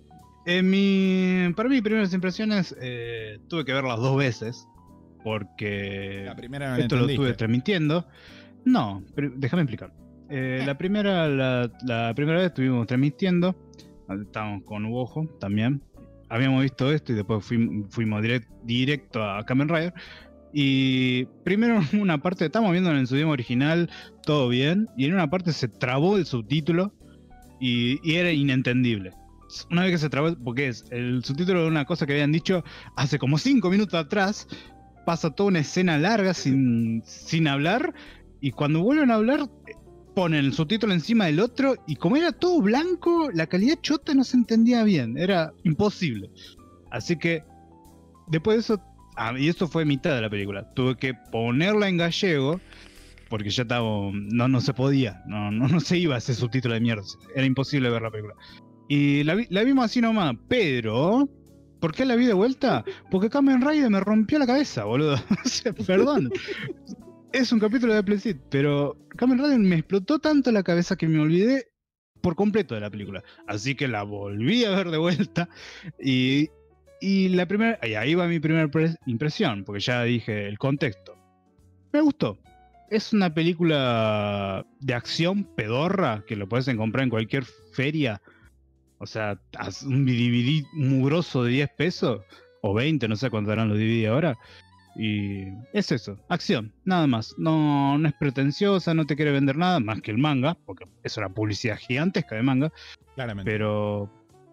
Para mí, primeras impresiones, tuve que verlas 2 veces. Porque La primera no la esto lo entendiste. estuve transmitiendo. No, pero déjame explicar. La primera vez estuvimos transmitiendo. Estábamos con Uojo también. Habíamos visto esto y después fuimos directo a Kamen Rider. Y primero en una parte, estábamos viendo en su idioma original, todo bien. Y en una parte se trabó el subtítulo y era inentendible. Una vez que se trabó, porque es el subtítulo de una cosa que habían dicho hace como 5 minutos atrás. Pasa toda una escena larga sin hablar. Y cuando vuelven a hablar, ponen el subtítulo encima del otro. Y como era todo blanco, la calidad chota no se entendía bien. Era imposible. Así que, después de eso, y esto fue mitad de la película, tuve que ponerla en gallego. Porque ya estaba. No se podía. No se iba ese subtítulo de mierda. Era imposible ver la película. Y la vimos así nomás. Pero. ¿Por qué la vi de vuelta? Porque Kamen Rider me rompió la cabeza, boludo. O sea, perdón. Es un capítulo de Appleseed, pero Kamen Rider me explotó tanto la cabeza que me olvidé por completo de la película. Así que la volví a ver de vuelta. Y la primera. Y ahí va mi primera impresión, porque ya dije el contexto. Me gustó. Es una película de acción pedorra que lo puedes encontrar en cualquier feria. O sea, un DVD mugroso de 10 pesos o 20, no sé cuánto darán los DVD ahora. Y es eso, acción, nada más. No es pretenciosa, no te quiere vender nada más que el manga, porque es una publicidad gigantesca de manga. Claramente. Pero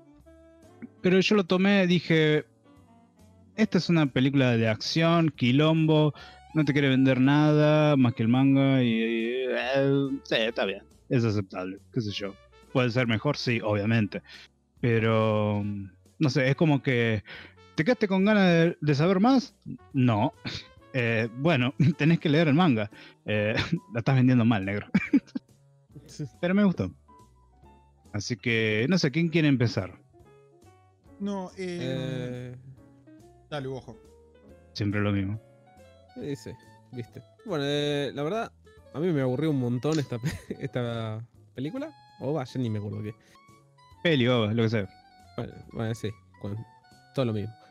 yo lo tomé, dije, esta es una película de acción, quilombo, no te quiere vender nada más que el manga y sí, está bien, es aceptable, qué sé yo. Puede ser mejor, sí, obviamente. Pero, no sé, es como que... ¿Te quedaste con ganas de saber más? No. Bueno, tenés que leer el manga. La estás vendiendo mal, negro. Pero me gustó. Así que, no sé, ¿quién quiere empezar? No, dale, ojo. Siempre lo mismo. Sí, viste. Bueno, la verdad, a mí me aburrió un montón esta película. O vaya, ni me acuerdo qué. Peli, lo que sea. Bueno, sí, todo lo mismo.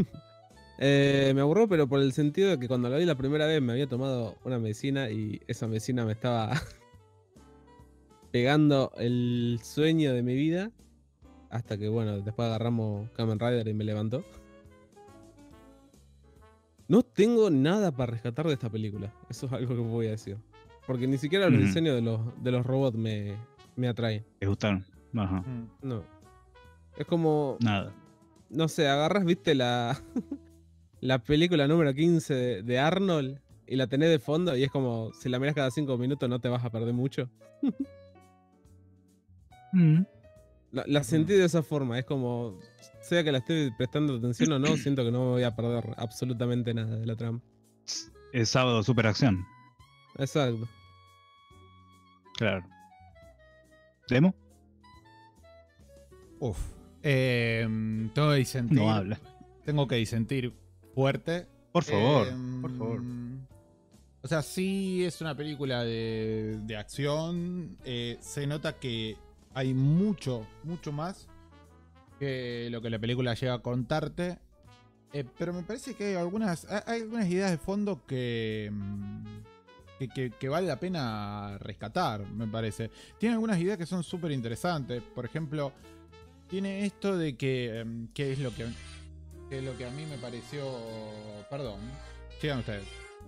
Me aburrió, pero por el sentido de que cuando la vi la primera vez me había tomado una medicina y esa medicina me estaba pegando el sueño de mi vida. Hasta que, bueno, después agarramos Kamen Rider y me levantó. No tengo nada para rescatar de esta película. Eso es algo que voy a decir. Porque ni siquiera los diseños de los robots me atraen. ¿Te gustaron? Ajá. No. Es como... Nada. No sé, agarras, viste, la película número 15 de Arnold y la tenés de fondo y es como, si la miras cada 5 minutos no te vas a perder mucho. La sentí de esa forma, es como, sea que la esté prestando atención o no, siento que no me voy a perder absolutamente nada de la trama. Es sábado superacción. Exacto. Claro. ¿Demo? Uf. Tengo que disentir. No habla. Tengo que disentir fuerte. Por favor, por favor. O sea, sí es una película de acción. Se nota que hay mucho más que lo que la película llega a contarte. Pero me parece que hay algunas ideas de fondo que vale la pena rescatar, me parece. Tiene algunas ideas que son súper interesantes. Por ejemplo, tiene esto de que es lo que a mí me pareció... Perdón, sigan ustedes.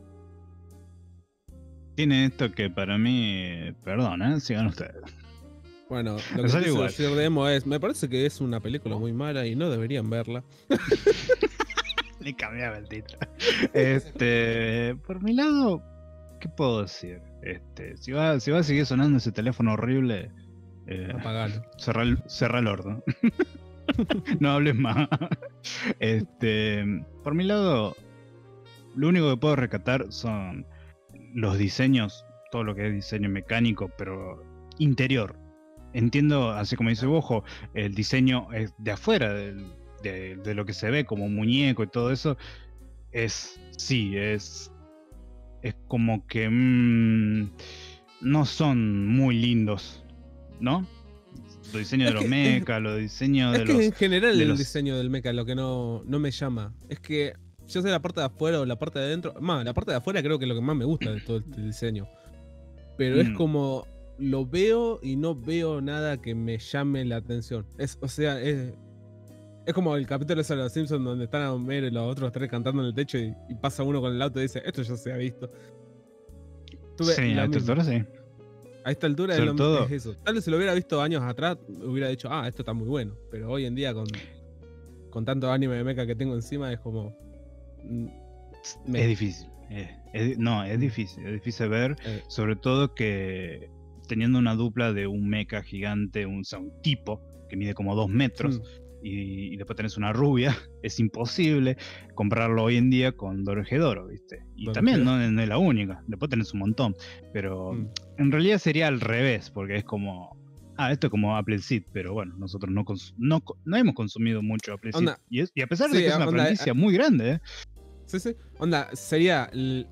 Tiene esto que para mí... Perdón, sigan ustedes. Bueno, lo Me que sale quiso igual. decir Demo es, me parece que es una película muy mala y no deberían verla. Le cambiaba el título. Por mi lado, ¿qué puedo decir? Si va a seguir sonando ese teléfono horrible, Apagalo. cerrá el orto. No hables más. Por mi lado, lo único que puedo rescatar son los diseños, todo lo que es diseño mecánico, pero interior. Entiendo, así como dice Bojo, el diseño es de afuera, de lo que se ve como muñeco y todo eso, es como que no son muy lindos, ¿no? Los diseños de los mechas, los diseños Es de que los... en general de el los- diseño del mecha lo que no me llama. Es que yo sé la parte de afuera o la parte de adentro. Más, la parte de afuera creo que es lo que más me gusta de todo este diseño. Pero es como lo veo y no veo nada que me llame la atención. Es como el capítulo ese de los Simpsons donde están a Homero y los otros tres cantando en el techo y pasa uno con el auto y dice, esto ya se ha visto. Tuve Sí, la a esta misma. altura sí. A esta altura Sobre todo- es eso. Tal vez si lo hubiera visto años atrás, hubiera dicho, esto está muy bueno. Pero hoy en día, con tanto anime de mecha que tengo encima, es como. Es difícil. Es difícil ver, sobre todo que teniendo una dupla de un mecha gigante, un tipo que mide como 2 metros, y después tenés una rubia, es imposible comprarlo hoy en día con Dorohedoro, ¿viste? Y también no es la única, después tenés un montón, pero en realidad sería al revés, porque es como... esto es como Apple Seed, pero bueno, nosotros no hemos consumido mucho Apple Seed. Y a pesar de que es una franquicia muy grande, Sí. Onda, sería.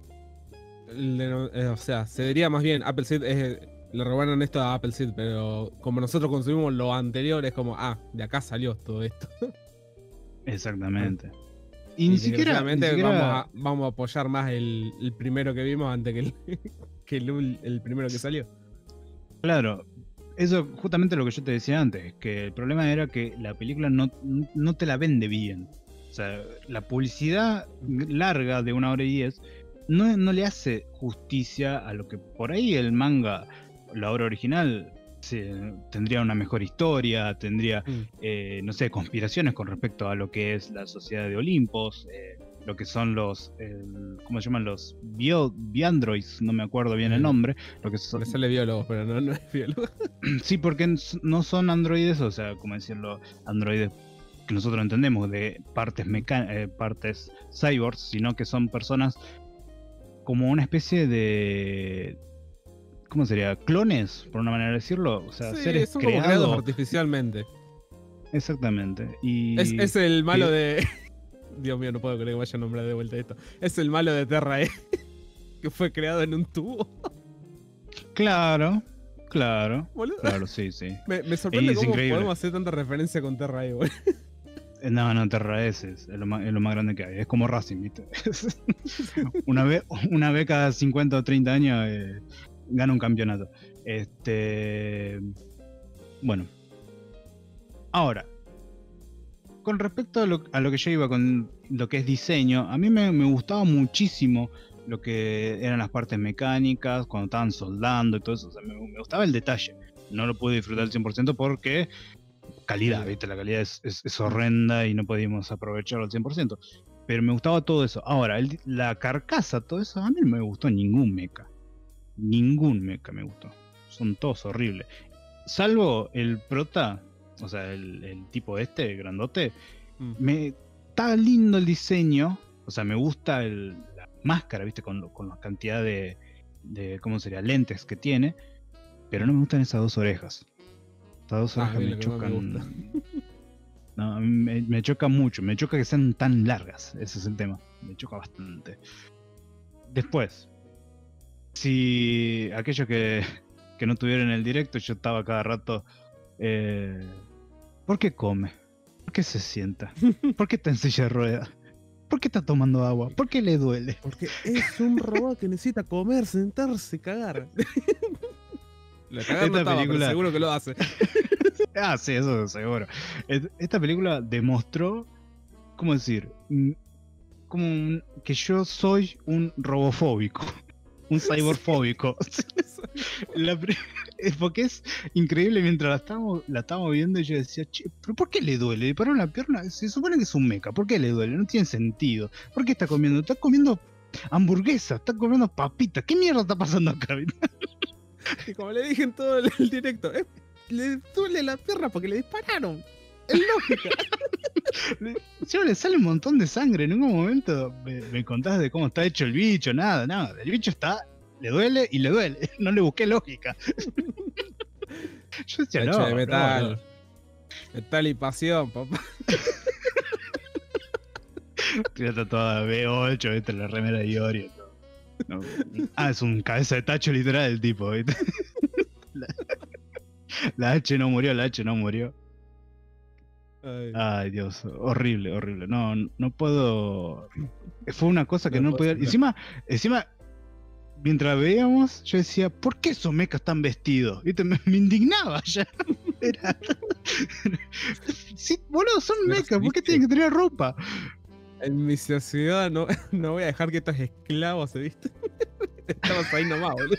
O sea, se diría más bien Apple Seed le robaron esto a Apple Seed, pero como nosotros consumimos lo anterior, es como, de acá salió todo esto. Exactamente. Y ni siquiera vamos a apoyar más el primero que vimos antes que el primero que salió. Claro, eso justamente lo que yo te decía antes, que el problema era que la película no te la vende bien. O sea, la publicidad larga de 1 hora y 10 no le hace justicia a lo que por ahí el manga, la obra original, tendría una mejor historia, tendría, no sé, conspiraciones con respecto a lo que es la sociedad de Olimpos, lo que son los, ¿cómo se llaman? Los biandroids, no me acuerdo bien el nombre. Lo que son... Me sale biólogos, pero no es biólogo. Sí, porque no son androides, o sea, como decirlo, androides que nosotros entendemos de partes partes cyborgs, sino que son personas como una especie de... ¿Cómo sería? ¿Clones? Por una manera de decirlo. O sea, Sí, seres son como creados artificialmente. Exactamente. Y... Es el malo de... Dios mío, no puedo creer que vaya a nombrar de vuelta esto. Es el malo de Terra E, que fue creado en un tubo. Claro, ¿Boludo? claro, sí. Me sorprende cómo increíble. podemos hacer tanta referencia con Terra E, boludo. No, Terra S es lo más grande que hay. Es como Racing, ¿viste? una vez cada 50 o 30 años gana un campeonato. Bueno. Ahora, con respecto a lo que yo iba con lo que es diseño, a mí me gustaba muchísimo lo que eran las partes mecánicas, cuando estaban soldando y todo eso. O sea, me gustaba el detalle. No lo pude disfrutar al 100% porque calidad, ¿viste? La calidad es horrenda y no podíamos aprovecharlo al 100%. Pero me gustaba todo eso. Ahora, la carcasa, todo eso, a mí no me gustó ningún mecha. Ningún mecha me gustó. Son todos horribles. Salvo el prota, o sea, el tipo grandote. Está lindo el diseño. O sea, me gusta la máscara, ¿viste? Con la cantidad de ¿cómo sería? Lentes que tiene. Pero no me gustan esas 2 orejas. Estas 2 orejas me chocan. No, a mí me choca mucho. Me choca que sean tan largas. Ese es el tema. Me choca bastante. Después, si aquellos que no tuvieron el directo, yo estaba cada rato. ¿Por qué come? ¿Por qué se sienta? ¿Por qué está en silla de ruedas? ¿Por qué está tomando agua? ¿Por qué le duele? Porque es un robot que necesita comer, sentarse, cagar. La cagar Esta no estaba, pero película- seguro que lo hace. Ah, sí, eso seguro. Esta película demostró, ¿cómo decir? Que yo soy un robofóbico, un cyborfóbico. Porque es increíble, mientras la estábamos viendo, yo decía, che, ¿pero por qué le duele? Le pararon la pierna, se supone que es un mecha, ¿por qué le duele? No tiene sentido. ¿Por qué está comiendo? Está comiendo hamburguesa, está comiendo papitas. ¿Qué mierda está pasando acá? Y como le dije en todo el directo, le duele la pierna porque le dispararon. Es lógica. Yo le sale un montón de sangre. En ningún momento me contás de cómo está hecho el bicho, nada. El bicho le duele y le duele. No le busqué lógica. Yo decía, Hecho de metal. no. Metal y pasión, papá. Está toda B8, ¿viste? La remera de Iori. No. Ah, es un cabeza de tacho literal el tipo, ¿viste? La H no murió. Ay. Ay, Dios, horrible. No puedo. Fue una cosa que No no puedo podía. explicar. Encima, mientras veíamos, yo decía, ¿por qué esos mechas están vestidos? ¿Viste? Me indignaba ya. Era... Sí, boludo, son Pero mechas, ¿por qué viste. tienen que tener ropa? En mi sociedad no voy a dejar que estos esclavos se visten. Estamos ahí nomás, boludo.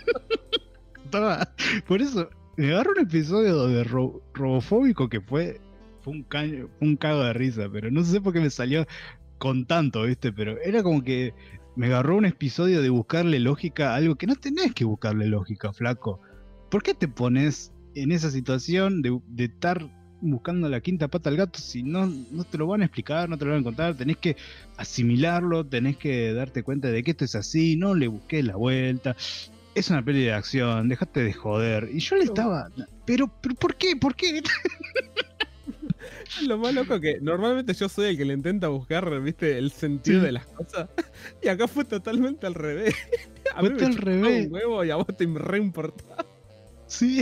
Por eso, me agarró un episodio de robofóbico que fue un cago de risa, pero no sé por qué me salió con tanto, ¿viste? Pero era como que me agarró un episodio de buscarle lógica a algo que no tenés que buscarle lógica, flaco. ¿Por qué te pones en esa situación de estar buscando la quinta pata al gato si no te lo van a explicar, no te lo van a contar? Tenés que asimilarlo, tenés que darte cuenta de que esto es así, no le busqué la vuelta. Es una peli de acción, dejate de joder. Y yo le estaba... Pero ¿por qué? ¿Por qué? Lo más loco que normalmente yo soy el que le intenta buscar, viste, el sentido Sí. de las cosas. Y acá fue totalmente al revés. A Fue mí me al chupaba revés. un huevo y a vos te re importaba. Sí.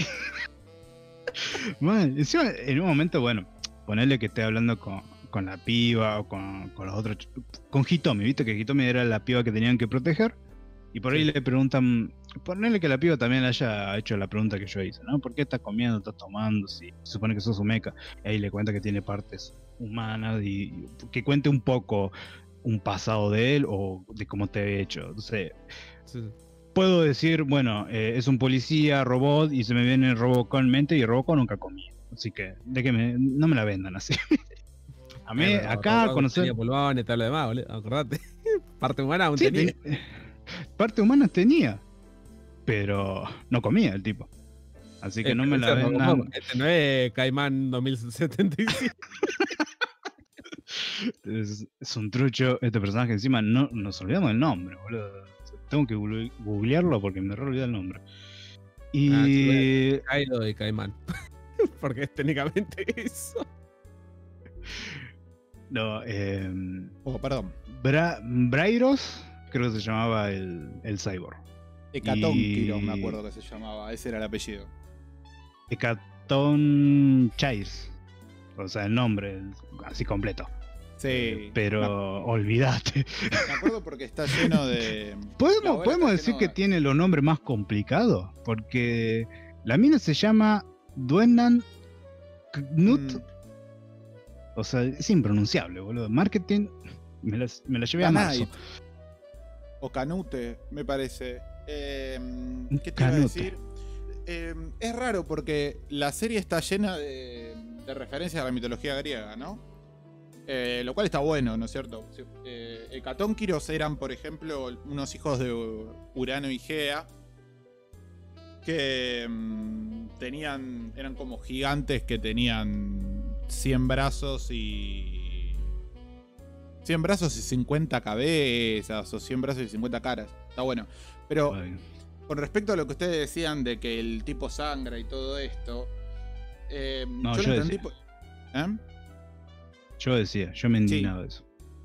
Man, encima, en un momento, bueno, ponerle que esté hablando con la piba o con los otros. Con Hitomi, viste que Hitomi era la piba que tenían que proteger. Y por ahí le preguntan. Ponerle que la piba también haya hecho la pregunta que yo hice, ¿no? ¿Por qué estás comiendo, estás tomando? Si se supone que sos un mecha. Y ahí le cuenta que tiene partes humanas y que cuente un poco un pasado de él o de cómo te he hecho. Entonces, puedo decir, bueno, es un policía, robot, y se me viene Robocop en mente, y Robocop nunca comí. Así que, no me la vendan así. A mí, acá, conocer... Tenía pulmón y todo lo demás, boludo. Acordate. Parte humana aún Sí, tenía. parte humana tenía, pero no comía el tipo. Así que no me la vendan. Este no es Caimán 2075. Es un trucho este personaje. Encima no nos olvidamos del nombre, boludo. Tengo que googlearlo porque me olvidé el nombre. Y... Kaido y Caimán. Porque es técnicamente eso. No, Oh, perdón. Brairos, creo que se llamaba el cyborg. Hecatónquiro, me acuerdo que se llamaba. Ese era el apellido. Hecaton Chais. O sea, el nombre, así completo. Sí. Pero olvídate. Me acuerdo porque está lleno de. La ¿Podemos abuela está decir lleno que de- tiene los nombres más complicados? Porque la mina se llama Duenan Knut. Mm. O sea, es impronunciable, boludo. Marketing me la llevé a marzo. Danait. O Canute, me parece. ¿Qué te iba a Canute. decir? Es raro porque la serie está llena de referencias a la mitología griega, ¿no? Lo cual está bueno, ¿no es cierto? Hecatónquiros eran, por ejemplo, unos hijos de Urano y Gea que eran como gigantes que tenían 100 brazos y 50 cabezas o 100 brazos y 50 caras. Está bueno. Pero Ay, con respecto a lo que ustedes decían de que el tipo sangra y todo esto, No, yo yo lo entendí. decía. ¿Eh? yo me indignaba de eso.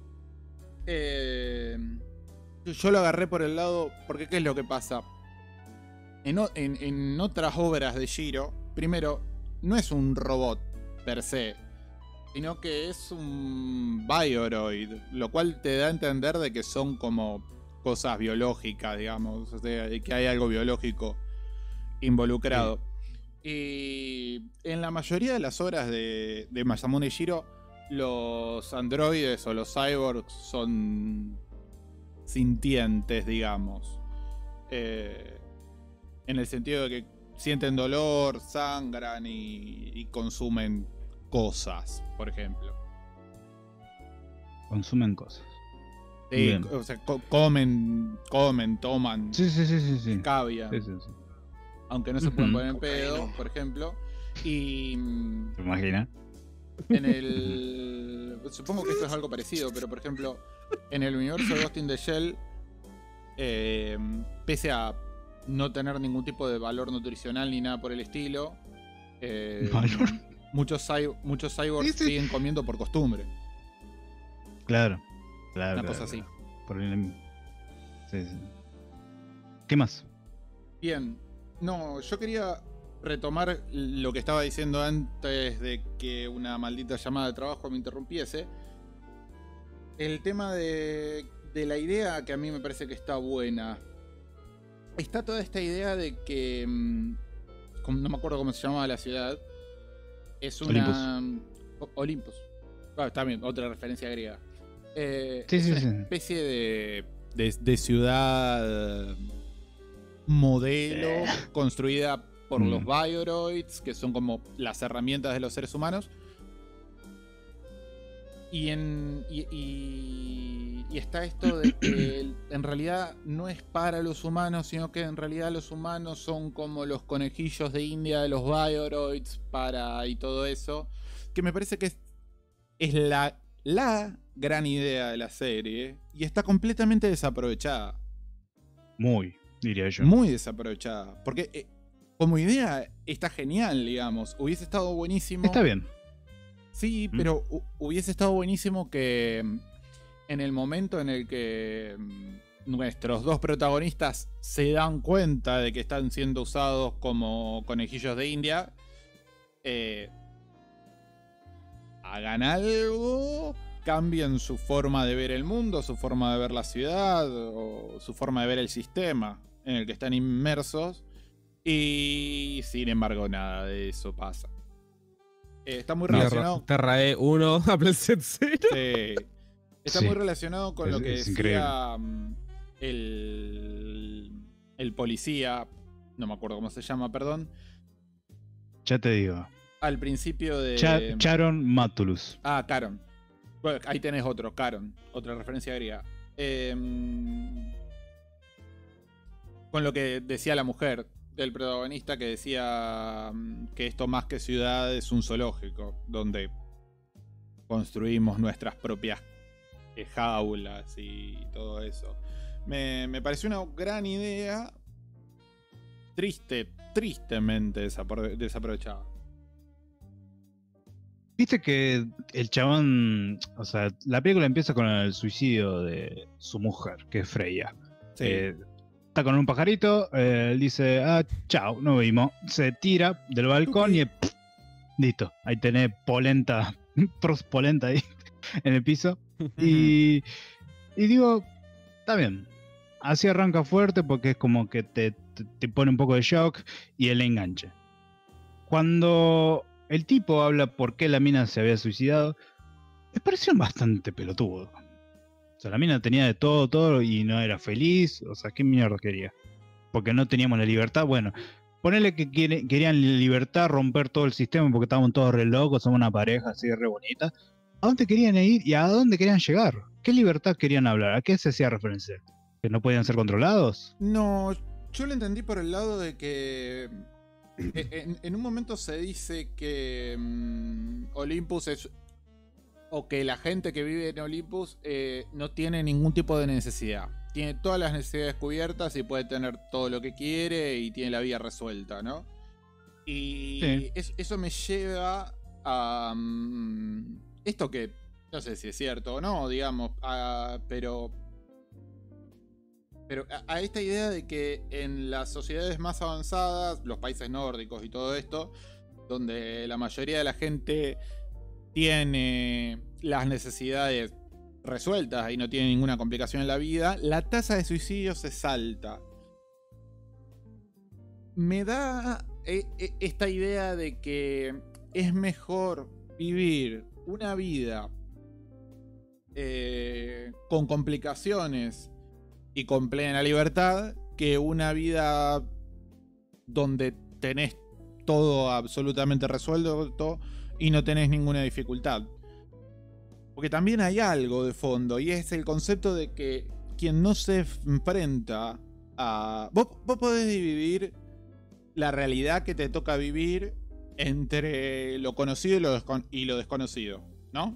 Yo lo agarré por el lado. Porque, ¿qué es lo que pasa? En otras obras de Shiro, primero, no es un robot per se. sino que es un Bioroid, lo cual te da a entender de que son como cosas biológicas, digamos, o sea, que hay algo biológico involucrado. Y en la mayoría de las obras de Masamune Shirow, los androides o los cyborgs son sintientes, digamos. En el sentido de que sienten dolor, sangran y consumen cosas, por ejemplo. Consumen cosas. Sí, Bien. o sea, comen, toman, Sí. cavian. Sí. Aunque no se pueden Ujú. poner en pedo, por ejemplo. Y ¿Te imaginas? en el... Supongo que esto es algo parecido, pero por ejemplo, en el universo de Ghost in the Shell, pese a no tener ningún tipo de valor nutricional ni nada por el estilo, ¿Valor? muchos cyborgs Sí. siguen comiendo por costumbre. Claro. Una cosa así. Por el... Sí. ¿Qué más? Bien, no, yo quería retomar lo que estaba diciendo antes de que una maldita llamada de trabajo me interrumpiese. El tema de la idea que a mí me parece que está buena. Está toda esta idea de que... no me acuerdo cómo se llamaba la ciudad. Es una... Olympus. Ah, está bien, otra referencia griega. Es una especie de ciudad modelo construida por los Bioroids, que son como las herramientas de los seres humanos. Y está esto de que en realidad no es para los humanos, sino que en realidad los humanos son como los conejillos de India de los Bioroids y todo eso. Que me parece que es la gran idea de la serie y está completamente desaprovechada. Muy, diría yo. Muy desaprovechada. Porque como idea está genial, digamos. Hubiese estado buenísimo. Está bien. Sí, pero hubiese estado buenísimo que en el momento en el que nuestros dos protagonistas se dan cuenta de que están siendo usados como conejillos de India, hagan algo, cambien su forma de ver el mundo, su forma de ver la ciudad o su forma de ver el sistema en el que están inmersos, y sin embargo nada de eso pasa. Está muy relacionado. Terrae 1 a PlayStation 0. Sí. Está Sí. muy relacionado con lo que Es decía el policía, no me acuerdo cómo se llama, perdón, Ya te digo. al principio de... Charon Matulus. Ah, Caron. Bueno, ahí tenés otro, Caron, otra referencia griega. Con lo que decía la mujer del protagonista, que decía que esto más que ciudad es un zoológico, donde construimos nuestras propias jaulas y todo eso. Me pareció una gran idea, tristemente desaprovechada. Viste que el chabón, o sea, la película empieza con el suicidio de su mujer, que es Freya. Sí. Está con un pajarito, él dice, chao, nos vimos. Se tira del balcón y listo, ahí tenés polenta, polenta ahí en el piso. Y digo, está bien. Así arranca fuerte porque es como que te pone un poco de shock y el enganche. Cuando el tipo habla por qué la mina se había suicidado, me pareció bastante pelotudo. O sea, la mina tenía de todo y no era feliz. O sea, ¿qué mierda quería? Porque no teníamos la libertad. Bueno, ponele que querían libertad, romper todo el sistema porque estábamos todos re locos, somos una pareja así re bonita. ¿A dónde querían ir y a dónde querían llegar? ¿Qué libertad querían hablar? ¿A qué se hacía referencia? ¿Que no podían ser controlados? No, yo lo entendí por el lado de que en un momento se dice que Olympus es... o que la gente que vive en Olympus no tiene ningún tipo de necesidad. Tiene todas las necesidades cubiertas y puede tener todo lo que quiere y tiene la vida resuelta, ¿no? Y Sí. eso me lleva a... esto que no sé si es cierto o no, digamos, pero a esta idea de que en las sociedades más avanzadas, los países nórdicos y todo esto, donde la mayoría de la gente tiene las necesidades resueltas y no tiene ninguna complicación en la vida, la tasa de suicidio se salta. Me da esta idea de que es mejor vivir una vida con complicaciones y con plena libertad que una vida donde tenés todo absolutamente resuelto y no tenés ninguna dificultad. Porque también hay algo de fondo, y es el concepto de que quien no se enfrenta a... Vos podés dividir la realidad que te toca vivir entre lo conocido y lo desconocido, ¿no?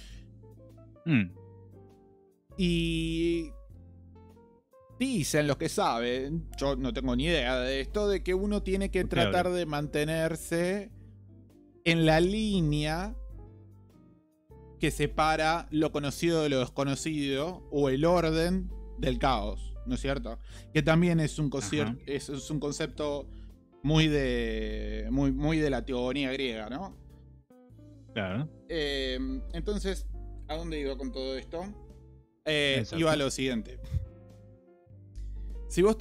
Y dicen los que saben, yo no tengo ni idea de esto, de que uno tiene que tratar de mantenerse en la línea que separa lo conocido de lo desconocido, o el orden del caos, ¿no es cierto? Que también es un concepto muy de la teogonía griega, ¿no? Claro. Entonces, ¿a dónde iba con todo esto? Exacto. Iba a lo siguiente. Si vos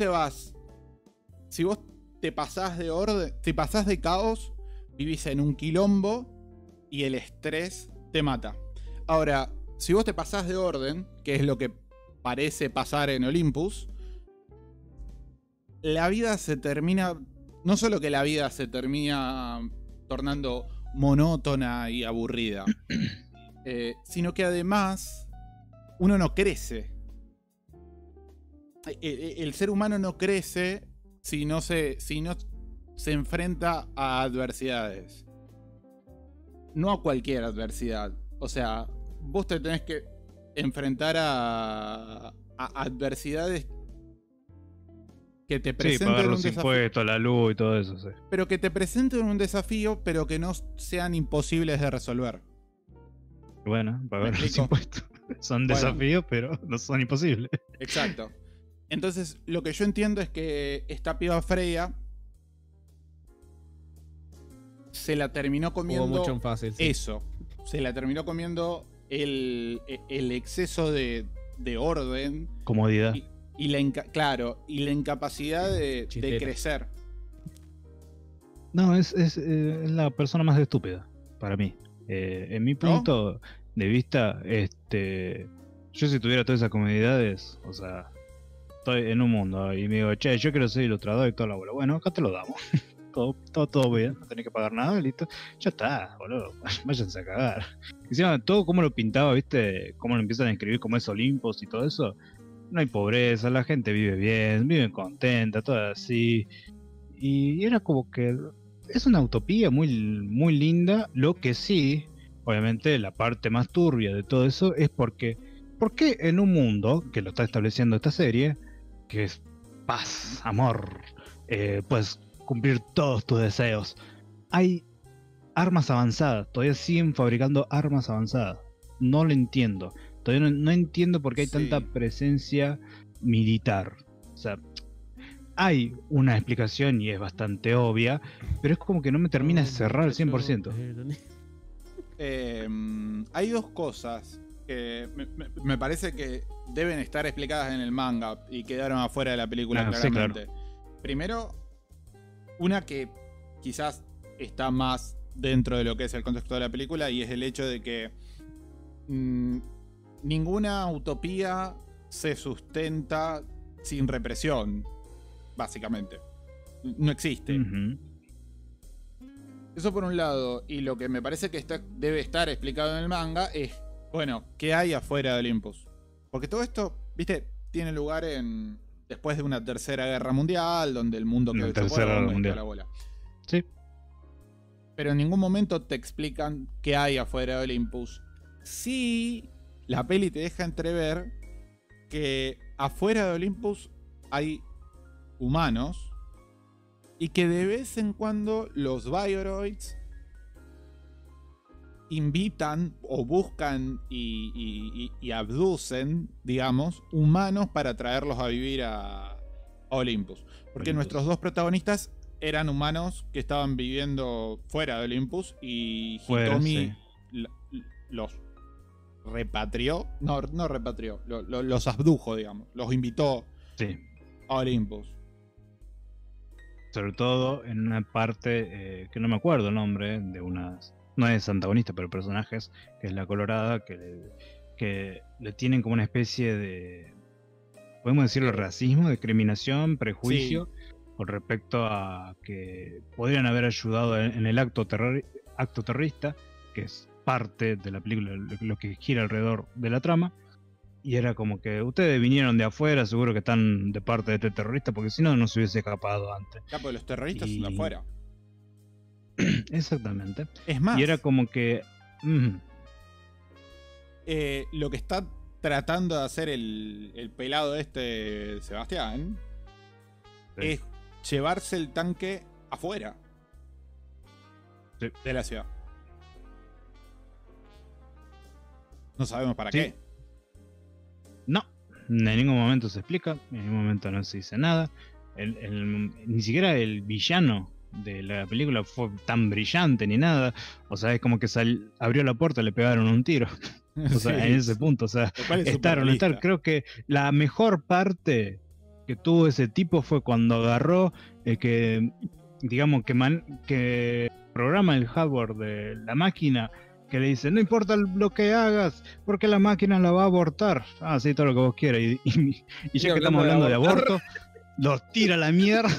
te pasás de orden, si pasás de caos, vivís en un quilombo y el estrés te mata. Ahora, si vos te pasás de orden, que es lo que parece pasar en Olympus, la vida se termina... No solo que la vida se termina tornando monótona y aburrida, sino que además uno no crece. El ser humano no crece si no se enfrenta a adversidades. No a cualquier adversidad. O sea, vos te tenés que enfrentar a adversidades que te presenten pagar un los desafío. impuestos, la luz y todo eso, sí. Pero que te presenten un desafío, pero que no sean imposibles de resolver. Bueno, pagar los explico? impuestos. Son Bueno. desafíos, pero no son imposibles. Exacto. Entonces, lo que yo entiendo es que esta piba Freya se la terminó Jugó comiendo mucho en fácil. Sí. eso. Se la terminó comiendo el exceso de orden Comodidad. y la incapacidad de Chistera. crecer. No, es la persona más estúpida para mí. En mi punto de vista, yo si tuviera todas esas comodidades, o sea, estoy en un mundo y me digo, che, yo quiero ser ilustrador y toda la bola. Bueno, acá te lo damos. todo bien, no tenés que pagar nada, listo. Ya está, boludo, váyanse a cagar. Encima, todo como lo pintaba, ¿viste? Cómo lo empiezan a escribir como es Olympus y todo eso. No hay pobreza, la gente vive bien, vive contenta, todo así. Y era como que es una utopía muy, muy linda. Lo que sí, obviamente, la parte más turbia de todo eso es ¿por qué en un mundo que lo está estableciendo esta serie, que es paz, amor, puedes cumplir todos tus deseos, hay armas avanzadas? Todavía siguen fabricando armas avanzadas. No lo entiendo. Todavía no entiendo por qué hay Sí. tanta presencia militar. O sea, hay una explicación y es bastante obvia, pero es como que no me termina de cerrar al 100%. Hay dos cosas que me parece que deben estar explicadas en el manga y quedaron afuera de la película, Ah, sí, claramente. Primero, una que quizás está más dentro de lo que es el contexto de la película, y es el hecho de que ninguna utopía se sustenta sin represión, básicamente. No existe. Ujú. Eso por un lado, y lo que me parece que debe estar explicado en el manga es, bueno, ¿qué hay afuera de Olympus? Porque todo esto, viste, tiene lugar después de una tercera guerra mundial, donde el mundo Una quedó hecho tercera poronga guerra y toda mundial. la bola. Sí. Pero en ningún momento te explican qué hay afuera de Olympus. Sí, la peli te deja entrever que afuera de Olympus hay humanos y que de vez en cuando los Bioroids invitan o buscan y abducen, digamos, humanos para traerlos a vivir a Olympus. Porque Olympus. nuestros dos protagonistas eran humanos que estaban viviendo fuera de Olympus, y Fuera, Hitomi, sí. los repatrió. No repatrió. Los abdujo, digamos. Los invitó Sí. a Olympus. Sobre todo en una parte que no me acuerdo el nombre de unas. No es antagonista, pero personajes, que es la Colorada, que le tienen como una especie de. Podemos decirlo, racismo, discriminación, prejuicio, con respecto a que podrían haber ayudado en el acto terrorista, que es parte de la película, lo que gira alrededor de la trama. Y era como que ustedes vinieron de afuera, seguro que están de parte de este terrorista, porque si no, no se hubiese escapado antes. Ya, pues los terroristas Y- son de afuera. Exactamente. Es más, Y era como que. lo que está tratando de hacer el pelado Sebastián Sí. es llevarse el tanque afuera Sí. de la ciudad. No sabemos para Sí. qué. No, en ningún momento se explica, en ningún momento no se dice nada. Ni siquiera el villano de la película fue tan brillante ni nada. O sea, es como que abrió la puerta y le pegaron un tiro. O sea, Sí. en ese punto, o sea, Lo cual es estar o no superrealista. estar. Creo que la mejor parte que tuvo ese tipo fue cuando agarró el que, digamos, que programa el hardware de la máquina, que le dice, no importa lo que hagas, porque la máquina la va a abortar. Ah, sí, todo lo que vos quieras. Y ya que estamos hablando de aborto, los tira a la mierda.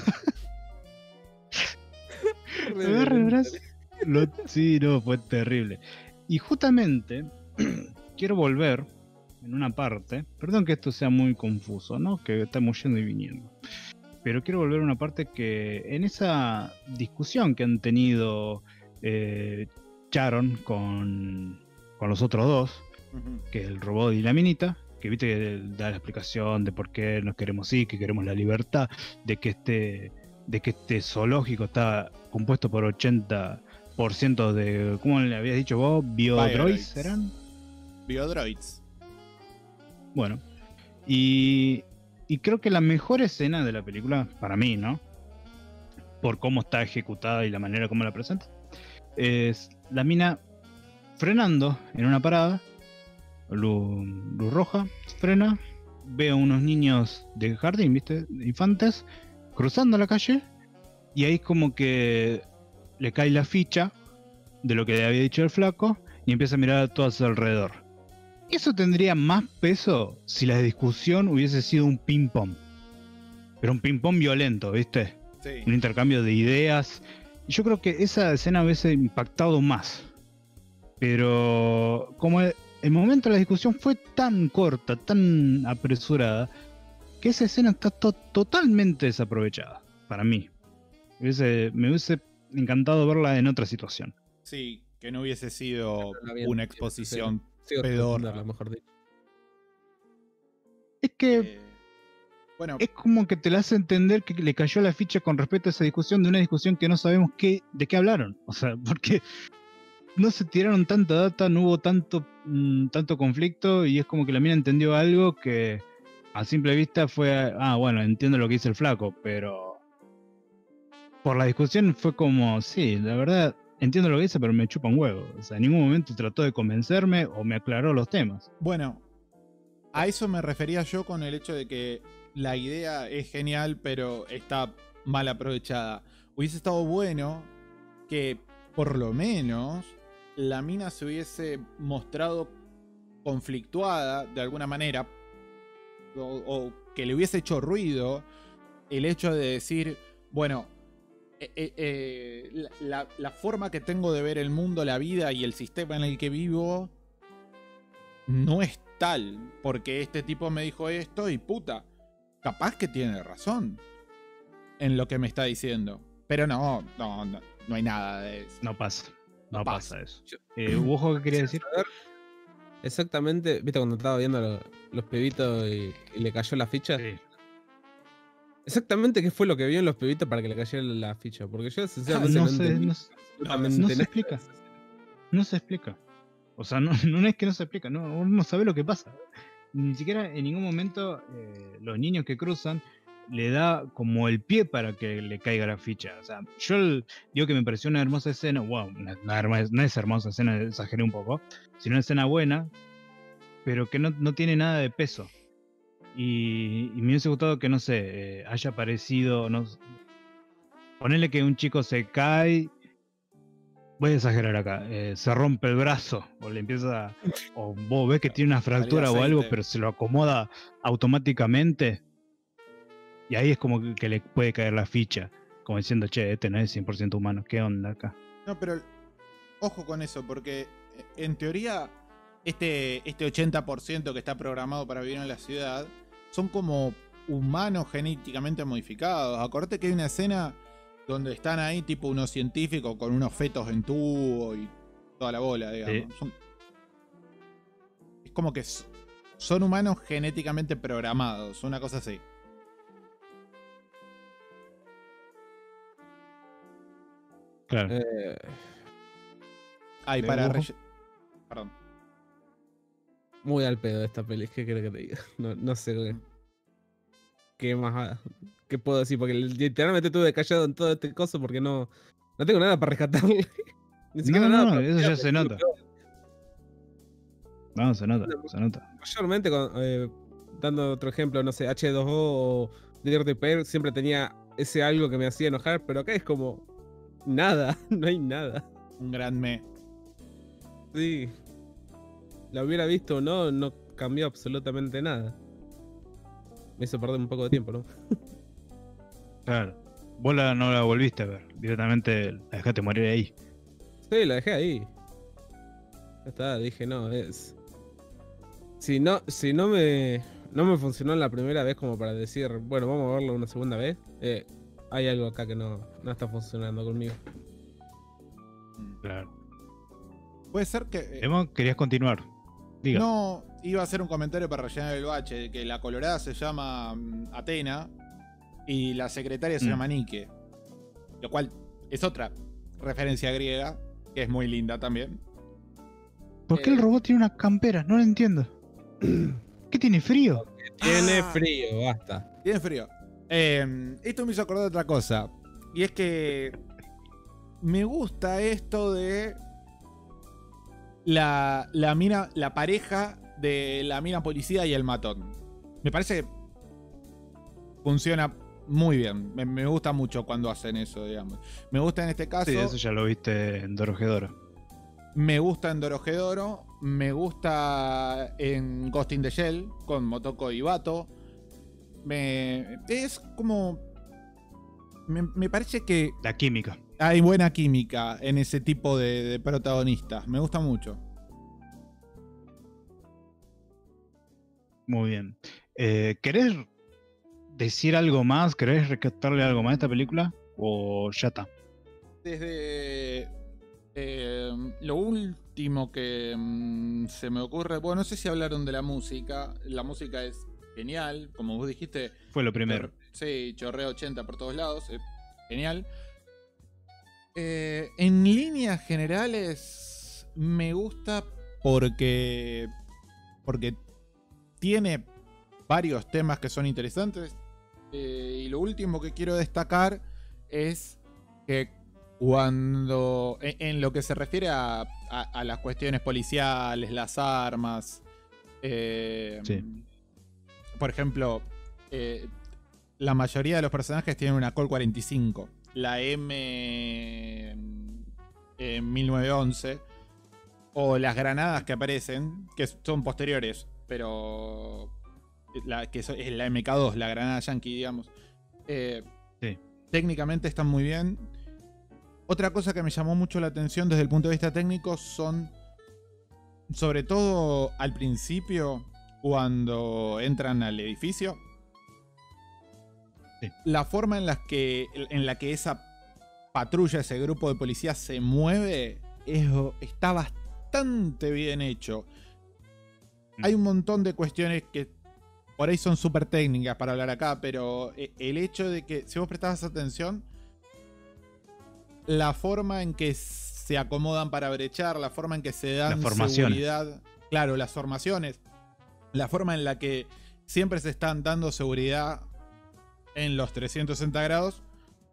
Lo agarra el brazo. Sí, no, fue terrible. Y justamente quiero volver en una parte, perdón que esto sea muy confuso, ¿no? Que estamos yendo y viniendo. Pero quiero volver a una parte que en esa discusión que han tenido Sharon con los otros dos, Ujú. que es el robot y la minita, que viste que da la explicación de por qué nos queremos ir, que queremos la libertad, de que este zoológico está compuesto por 80% de, ¿cómo le habías dicho vos? Biodroids. ¿Biodroids eran? Biodroids. Bueno, y creo que la mejor escena de la película, para mí, ¿no? Por cómo está ejecutada y la manera como la presenta, es la mina frenando en una parada, luz roja, frena, ve a unos niños de jardín, ¿viste? De infantes, cruzando la calle, y ahí como que le cae la ficha de lo que le había dicho el flaco y empieza a mirar a todo a su alrededor. Eso tendría más peso si la discusión hubiese sido un ping-pong. Pero un ping-pong violento, ¿viste? Sí. Un intercambio de ideas. Y yo creo que esa escena hubiese impactado más. Pero como el momento de la discusión fue tan corta, tan apresurada, que esa escena está totalmente desaprovechada, para mí. Me hubiese encantado verla en otra situación. Sí, que no hubiese sido Habla bien, una sí, exposición Sigo pedorra. entenderlo, mejor dicho. Es que Eh, bueno, es como que te la hace entender que le cayó la ficha con respecto a esa discusión, de una discusión que no sabemos de qué hablaron. O sea, porque no se tiraron tanta data, no hubo tanto conflicto, y es como que la mina entendió algo que a simple vista fue, bueno, entiendo lo que dice el flaco, pero por la discusión fue como, sí, la verdad, entiendo lo que dice, pero me chupa un huevo. O sea, en ningún momento trató de convencerme o me aclaró los temas. bueno, a eso me refería yo con el hecho de que la idea es genial, pero está mal aprovechada. Hubiese estado bueno que por lo menos la mina se hubiese mostrado conflictuada de alguna manera, o que le hubiese hecho ruido el hecho de decir, bueno, la forma que tengo de ver el mundo, la vida y el sistema en el que vivo no es tal, porque este tipo me dijo esto y puta, capaz que tiene razón en lo que me está diciendo. Pero no hay nada de eso. No pasa. No pasa. pasa eso. ¿Ojo qué quería decir? Exactamente, viste cuando estaba viendo los pibitos y le cayó la ficha. Sí. Exactamente qué fue lo que vio en los pibitos para que le cayera la ficha. Porque yo sinceramente No no sé, entendí no absolutamente no se nada. explica. No se explica. O sea, no es que no se explica, no, uno no sabe lo que pasa. Ni siquiera en ningún momento los niños que cruzan le da como el pie para que le caiga la ficha. O sea, yo digo que me pareció una hermosa escena, wow, no es hermosa escena, exageré un poco, sino una escena buena, pero que no tiene nada de peso. Y me hubiese gustado que, no sé, haya aparecido, ponerle que un chico se cae, voy a exagerar acá, se rompe el brazo, o le empieza, o vos ves que tiene una fractura o algo, pero se lo acomoda automáticamente, y ahí es como que le puede caer la ficha, como diciendo, che, este no es 100% humano, ¿qué onda acá? No, pero ojo con eso, porque en teoría este 80% que está programado para vivir en la ciudad son como humanos genéticamente modificados. Acordate que hay una escena donde están ahí tipo unos científicos con unos fetos en tubo y toda la bola, digamos. Sí. Es como que son humanos genéticamente programados, una cosa así. Claro. Ay, ¿De para dibujo? Perdón. Muy al pedo esta peli, ¿qué querés que te diga? No sé qué más. ¿Qué puedo decir? Porque literalmente estuve callado en todo este coso porque no tengo nada para rescatarle. Ni siquiera nada para Eso ya rescatarle, se nota. No, se nota. Mayormente, dando otro ejemplo, no sé, H2O o Dirty Pair siempre tenía ese algo que me hacía enojar, pero acá es como nada, no hay nada. Un gran me. Sí. La hubiera visto o no cambió absolutamente nada. Me hizo perder un poco de tiempo, ¿no? Claro. Vos no la volviste a ver, directamente la dejaste morir ahí. Sí, la dejé ahí. Ya está, dije, no, es... Si no me funcionó la primera vez como para decir, bueno, vamos a verlo una segunda vez, hay algo acá que no está funcionando conmigo. Claro. Puede ser que... Emo, querías continuar. Diga. No, iba a hacer un comentario para rellenar el bache, de que la colorada se llama Atena y la secretaria se llama Nike. Lo cual es otra referencia griega, que es muy linda también. ¿Por qué el robot tiene unas camperas? No lo entiendo. ¿Qué tiene frío? Tiene frío, basta. Tiene frío. Esto me hizo acordar de otra cosa. Y es que me gusta esto de la pareja de la mina policía y el matón. Me parece que funciona muy bien. Me gusta mucho cuando hacen eso, digamos. Me gusta en este caso. Sí, eso ya lo viste en Dorohedoro. Me gusta en Dorohedoro. Me gusta en Ghost in the Shell con Motoko y Bato. Es como... Me parece que La química. hay buena química en ese tipo de protagonistas. Me gusta mucho. Muy bien. ¿Querés decir algo más? ¿Querés rescatarle algo más a esta película? ¿O ya está? Desde lo último que se me ocurre, bueno, no sé si hablaron de la música. La música es genial, como vos dijiste. Fue lo primero. Sí, chorrea 80 por todos lados, es genial. En líneas generales me gusta porque tiene varios temas que son interesantes. Y lo último que quiero destacar es que cuando en lo que se refiere a las cuestiones policiales, las armas, Sí. por ejemplo, la mayoría de los personajes tienen una Colt 45, la M 1911 o las granadas que aparecen, que son posteriores, pero es la MK2, la granada yankee, digamos. Sí. Técnicamente están muy bien. Otra cosa que me llamó mucho la atención desde el punto de vista técnico son, sobre todo al principio, cuando entran al edificio, Sí. la forma en la que esa patrulla, ese grupo de policías se mueve, está bastante bien hecho. Hay un montón de cuestiones que por ahí son súper técnicas para hablar acá, pero el hecho de que, si vos prestabas atención, la forma en que se acomodan para brechar, la forma en que se dan Las formaciones. seguridad, claro, las formaciones, la forma en la que siempre se están dando seguridad en los 360 grados.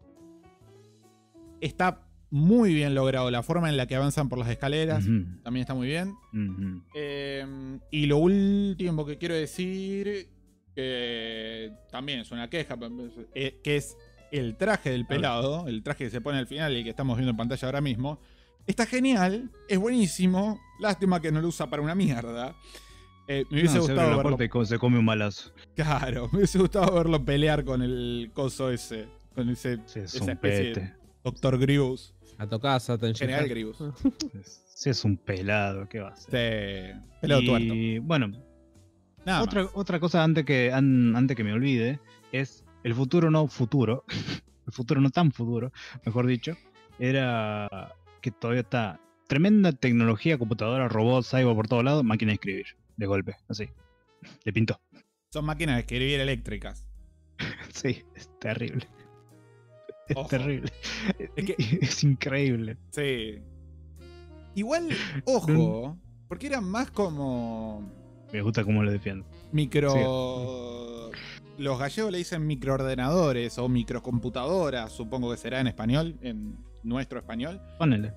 Está muy bien logrado. La forma en la que avanzan por las escaleras también está muy bien. Y lo último que quiero decir, que también es una queja, que es el traje del pelado, el traje que se pone al final y que estamos viendo en pantalla ahora mismo. Está genial, es buenísimo. Lástima que no lo usa para una mierda. Me hubiese gustado verlo. Se come un balazo. Claro, me hubiese gustado verlo pelear con el coso ese. Con esa especie de Dr. Grievous. A tu casa, General Grievous. Si es un pelado, ¿qué va a ser? Sí, pelado tuerto. Y bueno, Nada otra cosa antes que me olvide es el futuro no futuro. El futuro no tan futuro, mejor dicho. Era que todavía está tremenda tecnología, computadora, robots, cyber por todos lados, máquina de escribir. De golpe, así. Le pintó. Son máquinas de escribir eléctricas. Sí, es terrible. Es Ojo. terrible. Es que- Es increíble. Sí. Igual, ojo, porque eran más como Me gusta cómo lo defiendo. micro... Los gallegos le dicen microordenadores o microcomputadoras, supongo que será en español, en nuestro español. Ponele.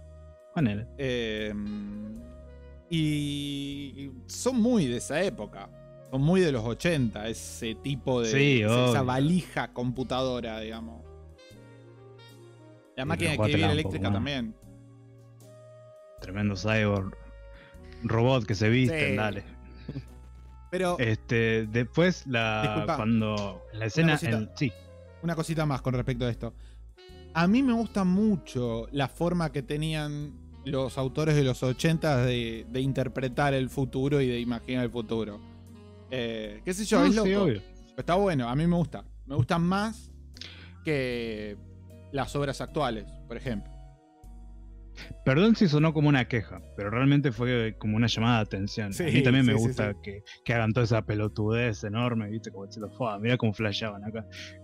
Y son muy de esa época. Son muy de los 80, ese tipo de... Sí, esa obvio. valija computadora, digamos. La Sí, máquina de pero escribir jugátela un eléctrica poco más. también. Tremendo cyborg. Robot que se visten, Sí. dale. Pero Después Disculpa. cuando la escena cosita. sí. una cosita más con respecto a esto. A mí me gusta mucho la forma que tenían los autores de los 80 de interpretar el futuro y de imaginar el futuro. Qué sé yo, No, es sí, loco. obvio. Pero está bueno, a mí me gusta. Me gusta más que las obras actuales, por ejemplo. Perdón si sonó como una queja, pero realmente fue como una llamada de atención. Sí, a mí también me sí, sí, gusta que hagan toda esa pelotudez enorme, ¿viste? Como diciendo, mira cómo flasheaban acá.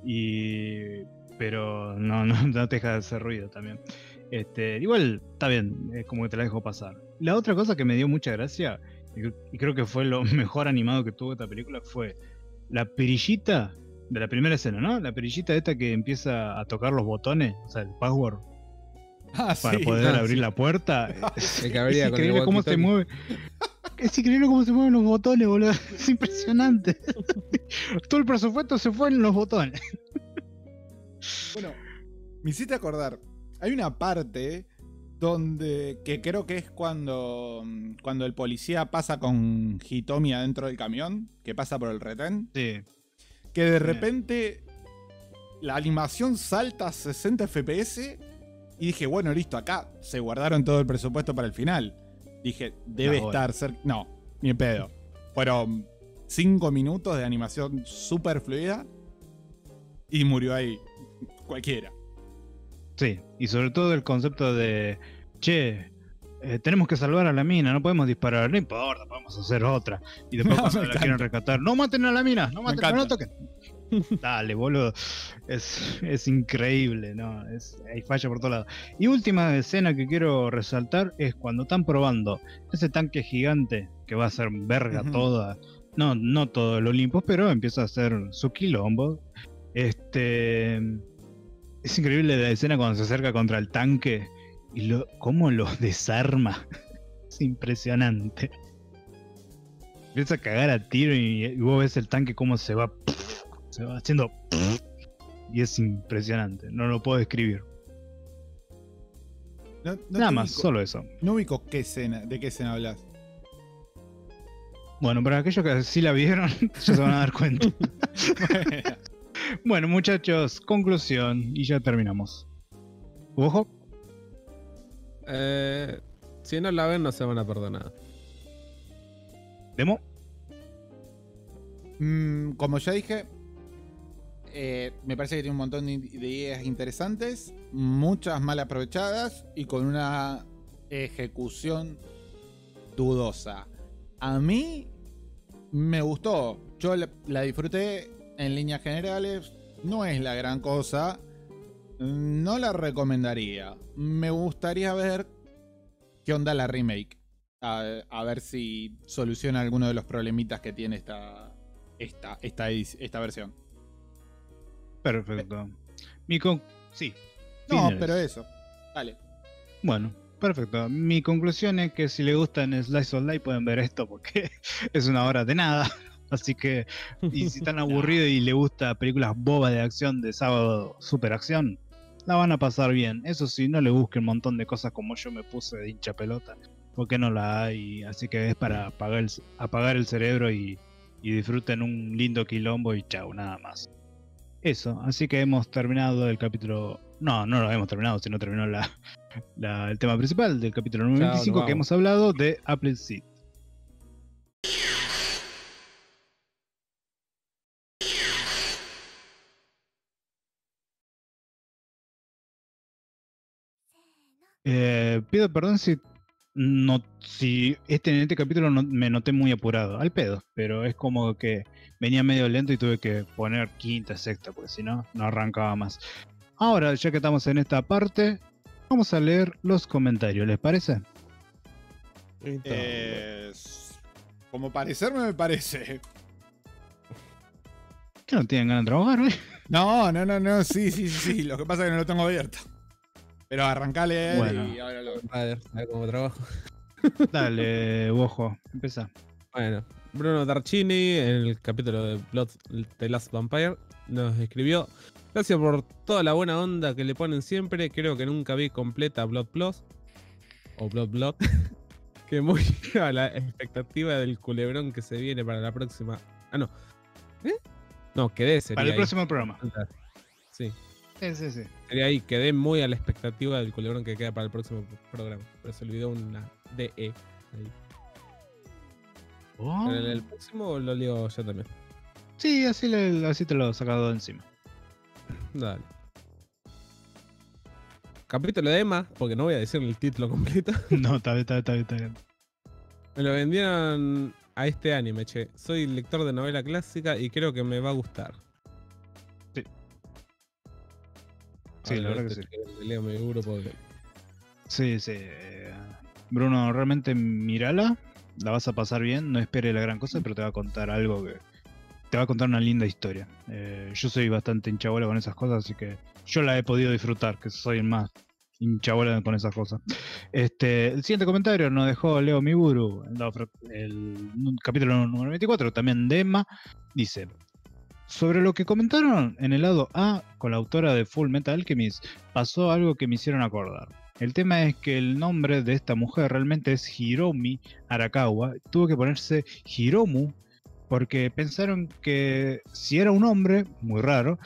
Pero no te deja de hacer ruido también. Igual está bien, es como que te la dejo pasar. La otra cosa que me dio mucha gracia, y creo que fue lo mejor animado que tuvo esta película, fue la perillita de la primera escena, ¿no? La perillita esta que empieza a tocar los botones, o sea, el password, para poder abrir la puerta. El que abría Es con el increíble cómo se walkie-talkie. mueve. Es increíble cómo se mueven los botones, boludo. Es impresionante. Todo el presupuesto se fue en los botones. Bueno, me hiciste acordar. Hay una parte donde que creo que es cuando el policía pasa con Hitomi adentro del camión, que pasa por el retén, Sí. que de repente la animación salta a 60 FPS y dije, bueno, listo, acá se guardaron todo el presupuesto para el final. Dije, debe No, estar cerca. No, ni en pedo. Fueron 5 minutos de animación súper fluida y murió ahí. Cualquiera. Sí, y sobre todo el concepto de, che, tenemos que salvar a la mina, no podemos disparar, no importa, podemos hacer otra. Y después No, cuando me la encanta. quieren rescatar, no maten a la mina, no maten, encanta. no toquen. Dale, boludo. Es increíble, ¿no? Hay falla por todos lados. Y última escena que quiero resaltar es cuando están probando ese tanque gigante que va a ser verga Ujú. toda. No todo el Olympus, pero empieza a hacer su quilombo. Es increíble la escena cuando se acerca contra el tanque y cómo lo desarma. Es impresionante. Empieza a cagar a tiro y vos ves el tanque cómo se va haciendo. Y es impresionante. No lo puedo describir. No Nada te más, ubico- solo eso. No ubico de qué escena hablas. Bueno, para aquellos que sí la vieron, ya se van a dar cuenta. Bueno, muchachos, conclusión y ya terminamos. Ojo. Si no la ven, no se van a perder nada. Demo. Como ya dije, me parece que tiene un montón de ideas interesantes, muchas mal aprovechadas y con una ejecución dudosa. A mí me gustó, yo la disfruté en líneas generales, no es la gran cosa, no la recomendaría. Me gustaría ver qué onda la remake, a ver si soluciona alguno de los problemitas que tiene esta versión. Perfecto. Sí. No, Finales. pero eso. Dale. Bueno, perfecto. Mi conclusión es que si le gustan Slice of Life pueden ver esto porque es una hora de nada. Así que, y si están aburridos y le gusta películas bobas de acción de sábado, super acción, la van a pasar bien. Eso sí, no le busquen un montón de cosas como yo me puse de hincha pelota, porque no la hay. Así que es para apagar el cerebro y disfruten un lindo quilombo y chau, nada más. Eso, así que hemos terminado el capítulo. No lo hemos terminado, sino terminó el tema principal del capítulo número Chao, 25, nos que vamos. hemos hablado de Appleseed. Pido perdón si en este capítulo me noté muy apurado, al pedo, pero es como que venía medio lento y tuve que poner quinta, sexta, porque si no, no arrancaba más. Ahora, ya que estamos en esta parte, vamos a leer los comentarios, ¿les parece? Como parecerme me parece. Que no tienen ganas de trabajar hoy. No, sí. Lo que pasa es que no lo tengo abierto. Pero arrancale Bueno. y ahora lo. Padre, ¿sabes cómo trabajo? Dale, Bojo, empieza. Bueno, Bruno Darchini, en el capítulo de Blood The Last Vampire, nos escribió: gracias por toda la buena onda que le ponen siempre. Creo que nunca vi completa Blood Plus o Blood que muy a la expectativa del culebrón que se viene para la próxima. Ah, no. No, quedé, sería Para el ahí. próximo programa. Sí, Sí. sería ahí. Quedé muy a la expectativa del culebrón que queda para el próximo programa. Pero se olvidó una DE ahí. Oh. ¿En el próximo lo leo yo también? Sí, así te lo he sacado de encima. Dale. Capítulo de Emma, porque no voy a decir el título completo. No, está bien. Me lo vendieron a este anime, che. Soy lector de novela clásica y creo que me va a gustar. Sí, la verdad que sí. Leo mi grupo. Sí. Bruno, realmente mírala, la vas a pasar bien, no esperes la gran cosa, pero te va a contar algo que... Te va a contar una linda historia. Yo soy bastante hinchabola con esas cosas, así que yo la he podido disfrutar, que soy el más hinchabola con esas cosas. El siguiente comentario nos dejó Leo Miburu, el capítulo número 24, también de Emma, dice... Sobre lo que comentaron en el lado A con la autora de Full Metal Alchemist, pasó algo que me hicieron acordar. El tema es que el nombre de esta mujer realmente es Hiromi Arakawa. Tuvo que ponerse Hiromu porque pensaron que si era un hombre, muy raro,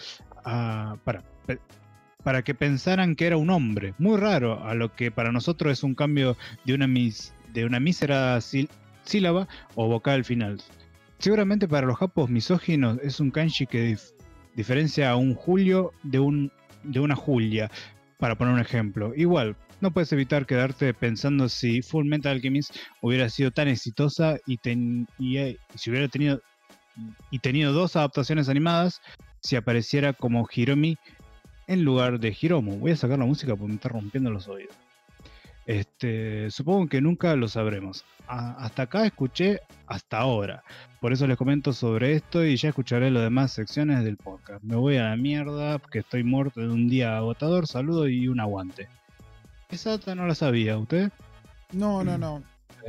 para que pensaran que era un hombre, muy raro, a lo que para nosotros es un cambio de una mísera sílaba o vocal al final. Seguramente para los japos misóginos es un kanji que diferencia a un Julio de una Julia, para poner un ejemplo. Igual, no puedes evitar quedarte pensando si Full Metal Alchemist hubiera sido tan exitosa y si hubiera tenido dos adaptaciones animadas, si apareciera como Hiromi en lugar de Hiromu. Voy a sacar la música porque me está rompiendo los oídos. Supongo que nunca lo sabremos. Hasta acá escuché hasta ahora. Por eso les comento sobre esto y ya escucharé las demás secciones del podcast. Me voy a la mierda porque estoy muerto de un día agotador. Saludo y un aguante. Esa otra no la sabía, ¿usted? No. No.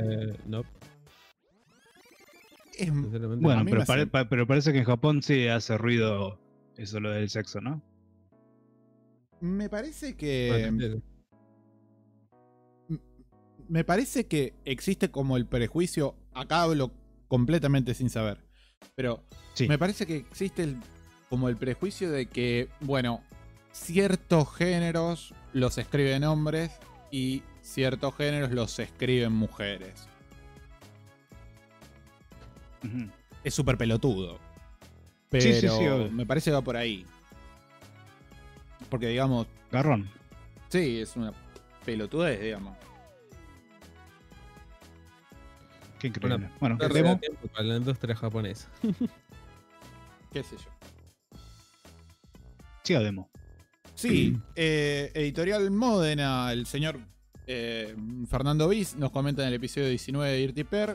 Sinceramente, Bueno, a mí pero parece que en Japón sí hace ruido eso lo del sexo, ¿no? me parece que... bueno, Me parece que existe como el prejuicio, acá hablo completamente sin saber, pero Sí. me parece que existe como el prejuicio de que, bueno, ciertos géneros los escriben hombres y ciertos géneros los escriben mujeres. Ujú. Es súper pelotudo, pero Sí, obvio. me parece que va por ahí. Porque, digamos, Garrón. sí, es una pelotudez, digamos. Qué increíble. Una Bueno, pérdida Demo. de tiempo para la industria japonesa. ¿Qué sé yo? Siga Demo. Sí, Editorial Módena, el señor Fernando Bis nos comenta en el episodio 19 de Dirty Pair.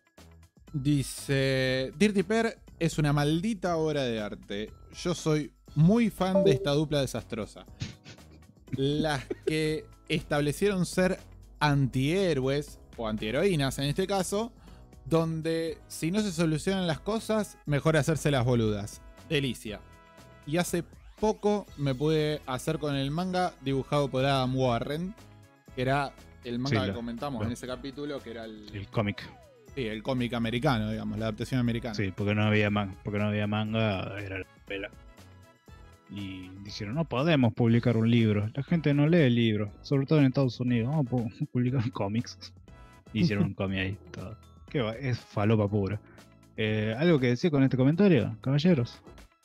Dice: Dirty Pair es una maldita obra de arte. Yo soy muy fan de esta dupla desastrosa. Las que establecieron ser antihéroes o antiheroínas en este caso, donde si no se solucionan las cosas, mejor hacerse las boludas. Delicia. Y hace poco me pude hacer con el manga dibujado por Adam Warren, que era el manga Sí, que comentamos en ese capítulo, que era El cómic. sí, el cómic americano, digamos, la adaptación americana. Sí, porque no había manga, era la novela. Y dijeron, no podemos publicar un libro. La gente no lee libros, sobre todo en Estados Unidos. Vamos a publicar cómics. Hicieron un cómic ahí, todo. ¿Qué va? Es falopa pura. ¿Algo que decir con este comentario, caballeros?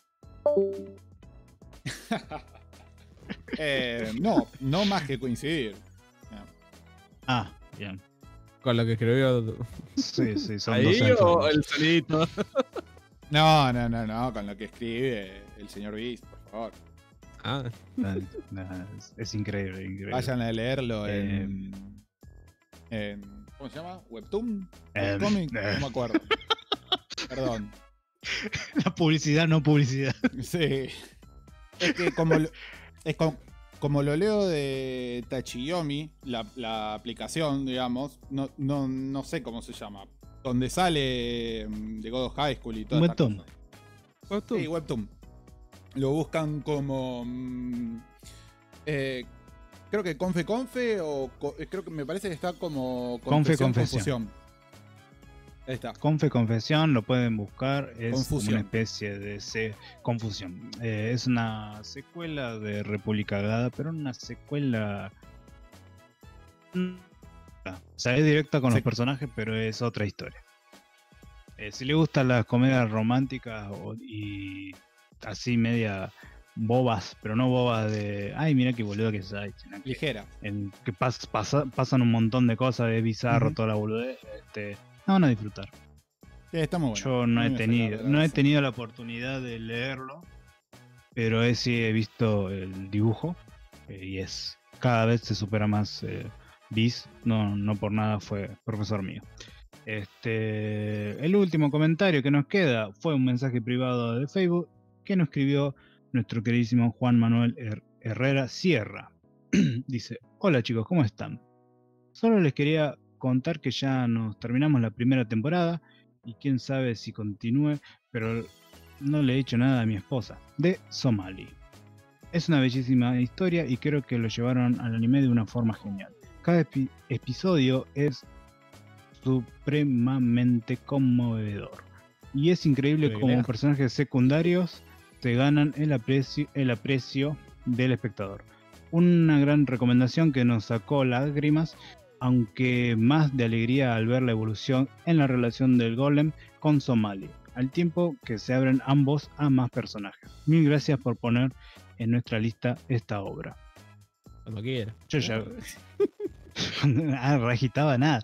No más que coincidir. Ah, bien. Con lo que escribió. Sí, son Ahí dos o enfermos. el solito. No, con lo que escribe el señor Beast, por favor. Ah, No, es increíble, increíble. Vayan a leerlo en ¿cómo se llama? ¿Webtoon? ¿Webcomic? No me acuerdo. Perdón. La publicidad, no publicidad. Sí. Es que como lo leo de Tachiyomi, la aplicación, digamos, no sé cómo se llama. Donde sale de God of High School y todo. Webtoon. Sí, Webtoon. Lo buscan como creo que Confe o creo que me parece que está como Confesión. Confusión. Ahí está. Confesión, lo pueden buscar. Es como Confusión. una especie de confusión. Es una secuela de República Gada, pero una secuela. O sea, es directa con Sí. los personajes, pero es otra historia. Si le gustan las comedias románticas y así media bobas, pero no bobas de ay, mira qué boludo que soy, sino que Ligera. en que pasan un montón de cosas, es bizarro, Ujú. toda la boludez, no van a disfrutar. Sí, está muy bueno. Yo A no mí he me tenido, saca no he gracia. tenido la oportunidad de leerlo, pero sí he visto el dibujo y es cada vez se supera más Bis, no por nada fue profesor mío. El último comentario que nos queda fue un mensaje privado de Facebook que nos escribió nuestro queridísimo Juan Manuel Herrera Sierra. Dice, hola chicos, ¿cómo están? Solo les quería contar que ya nos terminamos la primera temporada y quién sabe si continúe, pero no le he dicho nada a mi esposa, de Somali. Es una bellísima historia y creo que lo llevaron al anime de una forma genial. Cada episodio es supremamente conmovedor y es increíble cómo personajes secundarios te ganan el aprecio del espectador. Una gran recomendación que nos sacó lágrimas, aunque más de alegría al ver la evolución en la relación del golem con Somali, al tiempo que se abren ambos a más personajes. Mil gracias por poner en nuestra lista esta obra. cuando quiera. Yo ya... agitaba nada.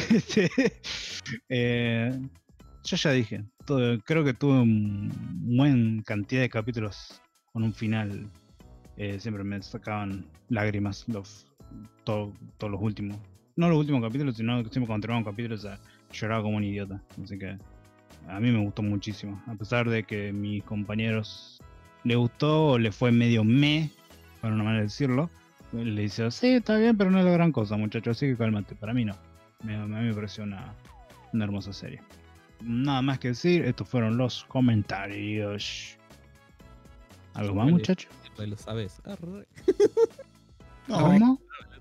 Yo ya dije, creo que tuve una buena cantidad de capítulos con un final. Siempre me sacaban lágrimas todos los últimos. No los últimos capítulos, sino que siempre cuando terminaba un capítulo lloraba como un idiota. Así que a mí me gustó muchísimo. A pesar de que mis compañeros le gustó o le fue medio para una manera de decirlo. Le dice, sí, está bien, pero no es la gran cosa, muchachos, así que cálmate. Para mí no. A mí me pareció una hermosa serie. Nada más que decir, estos fueron los comentarios. ¿Algo más, Vale. muchachos? Pues lo sabes. Arre. No, ¿Cómo?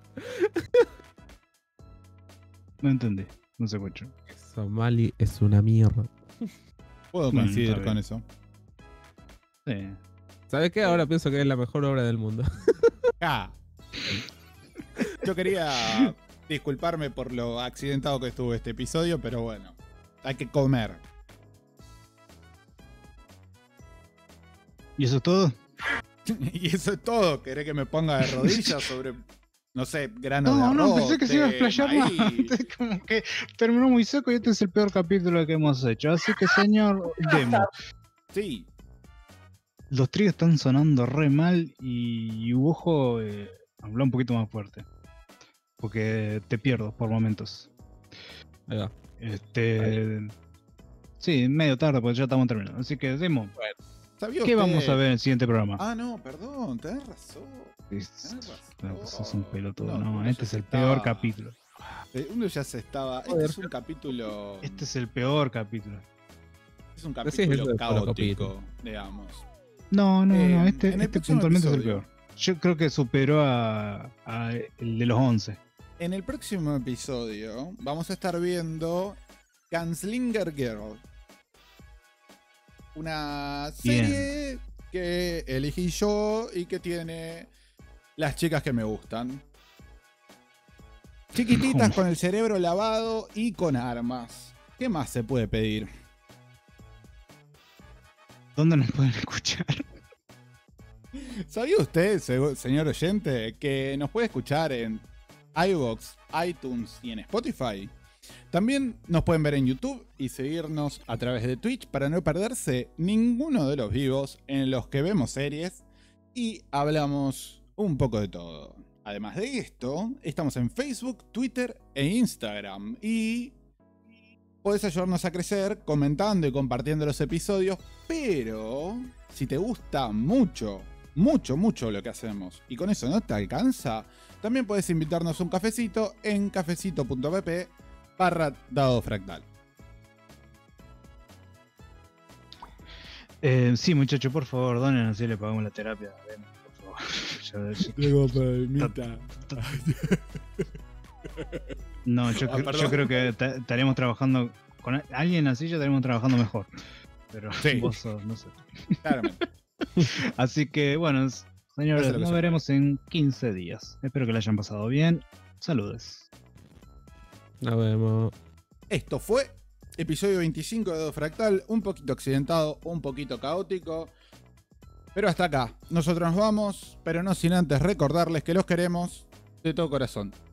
No entendí, no se escuchó. Somali es una mierda. puedo Bueno, coincidir está con bien. eso. Sí. ¿Sabes qué? Ahora pienso que es la mejor obra del mundo. Ah. Yo quería disculparme por lo accidentado que estuvo este episodio, pero bueno, hay que comer. ¿Y eso es todo? Y eso es todo. ¿Querés que me ponga de rodillas sobre, no sé, granos de arroz? No, pensé que se iba a explayar más. maíz? Como que terminó muy seco y este es el peor capítulo que hemos hecho. Así que, señor Demo, Sí, los triggers están sonando re mal y ojo, habla un poquito más fuerte. Porque te pierdo por momentos. Ahí va. Sí, medio tarde porque ya estamos terminando. Así que, Demo, ¿Sabía ¿Qué usted? vamos a ver en el siguiente programa? Ah, no, perdón, tenés razón. Sos un pelotudo, No, no, uno este ya es el se estaba- peor capítulo. Uno ya se estaba. Este es un capítulo. Este es el peor capítulo. Es un Sí, es capítulo eso de todos los caótico, digamos. No, en este el próximo puntualmente es el episodio. peor. Yo creo que superó a el de los 11. En el próximo episodio vamos a estar viendo Gunslinger Girl. Una serie que elegí yo y que tiene las chicas que me gustan. Chiquititas ¿Cómo? con el cerebro lavado y con armas. ¿Qué más se puede pedir? ¿Dónde nos pueden escuchar? ¿Sabía usted, señor oyente, que nos puede escuchar en iVoox, iTunes y en Spotify? También nos pueden ver en YouTube y seguirnos a través de Twitch para no perderse ninguno de los vivos en los que vemos series y hablamos un poco de todo. Además de esto, estamos en Facebook, Twitter e Instagram y podés ayudarnos a crecer comentando y compartiendo los episodios, pero si te gusta mucho lo que hacemos y con eso no te alcanza, también podés invitarnos un cafecito en cafecito.pp/dado fractal. Sí, muchachos, por favor, donen, así le pagamos la terapia. Ven, por favor. No, yo perdón. creo que estaremos trabajando con alguien así, ya estaremos trabajando mejor. Pero Sí. vos sos, no sé. Claramente. Así que, bueno, Eso señores, es lo que nos se veremos en 15 días. Espero que la hayan pasado bien. Saludos. Nos vemos. Esto fue episodio 25 de Dado Fractal, un poquito accidentado, un poquito caótico. Pero hasta acá. Nosotros nos vamos, pero no sin antes recordarles que los queremos de todo corazón.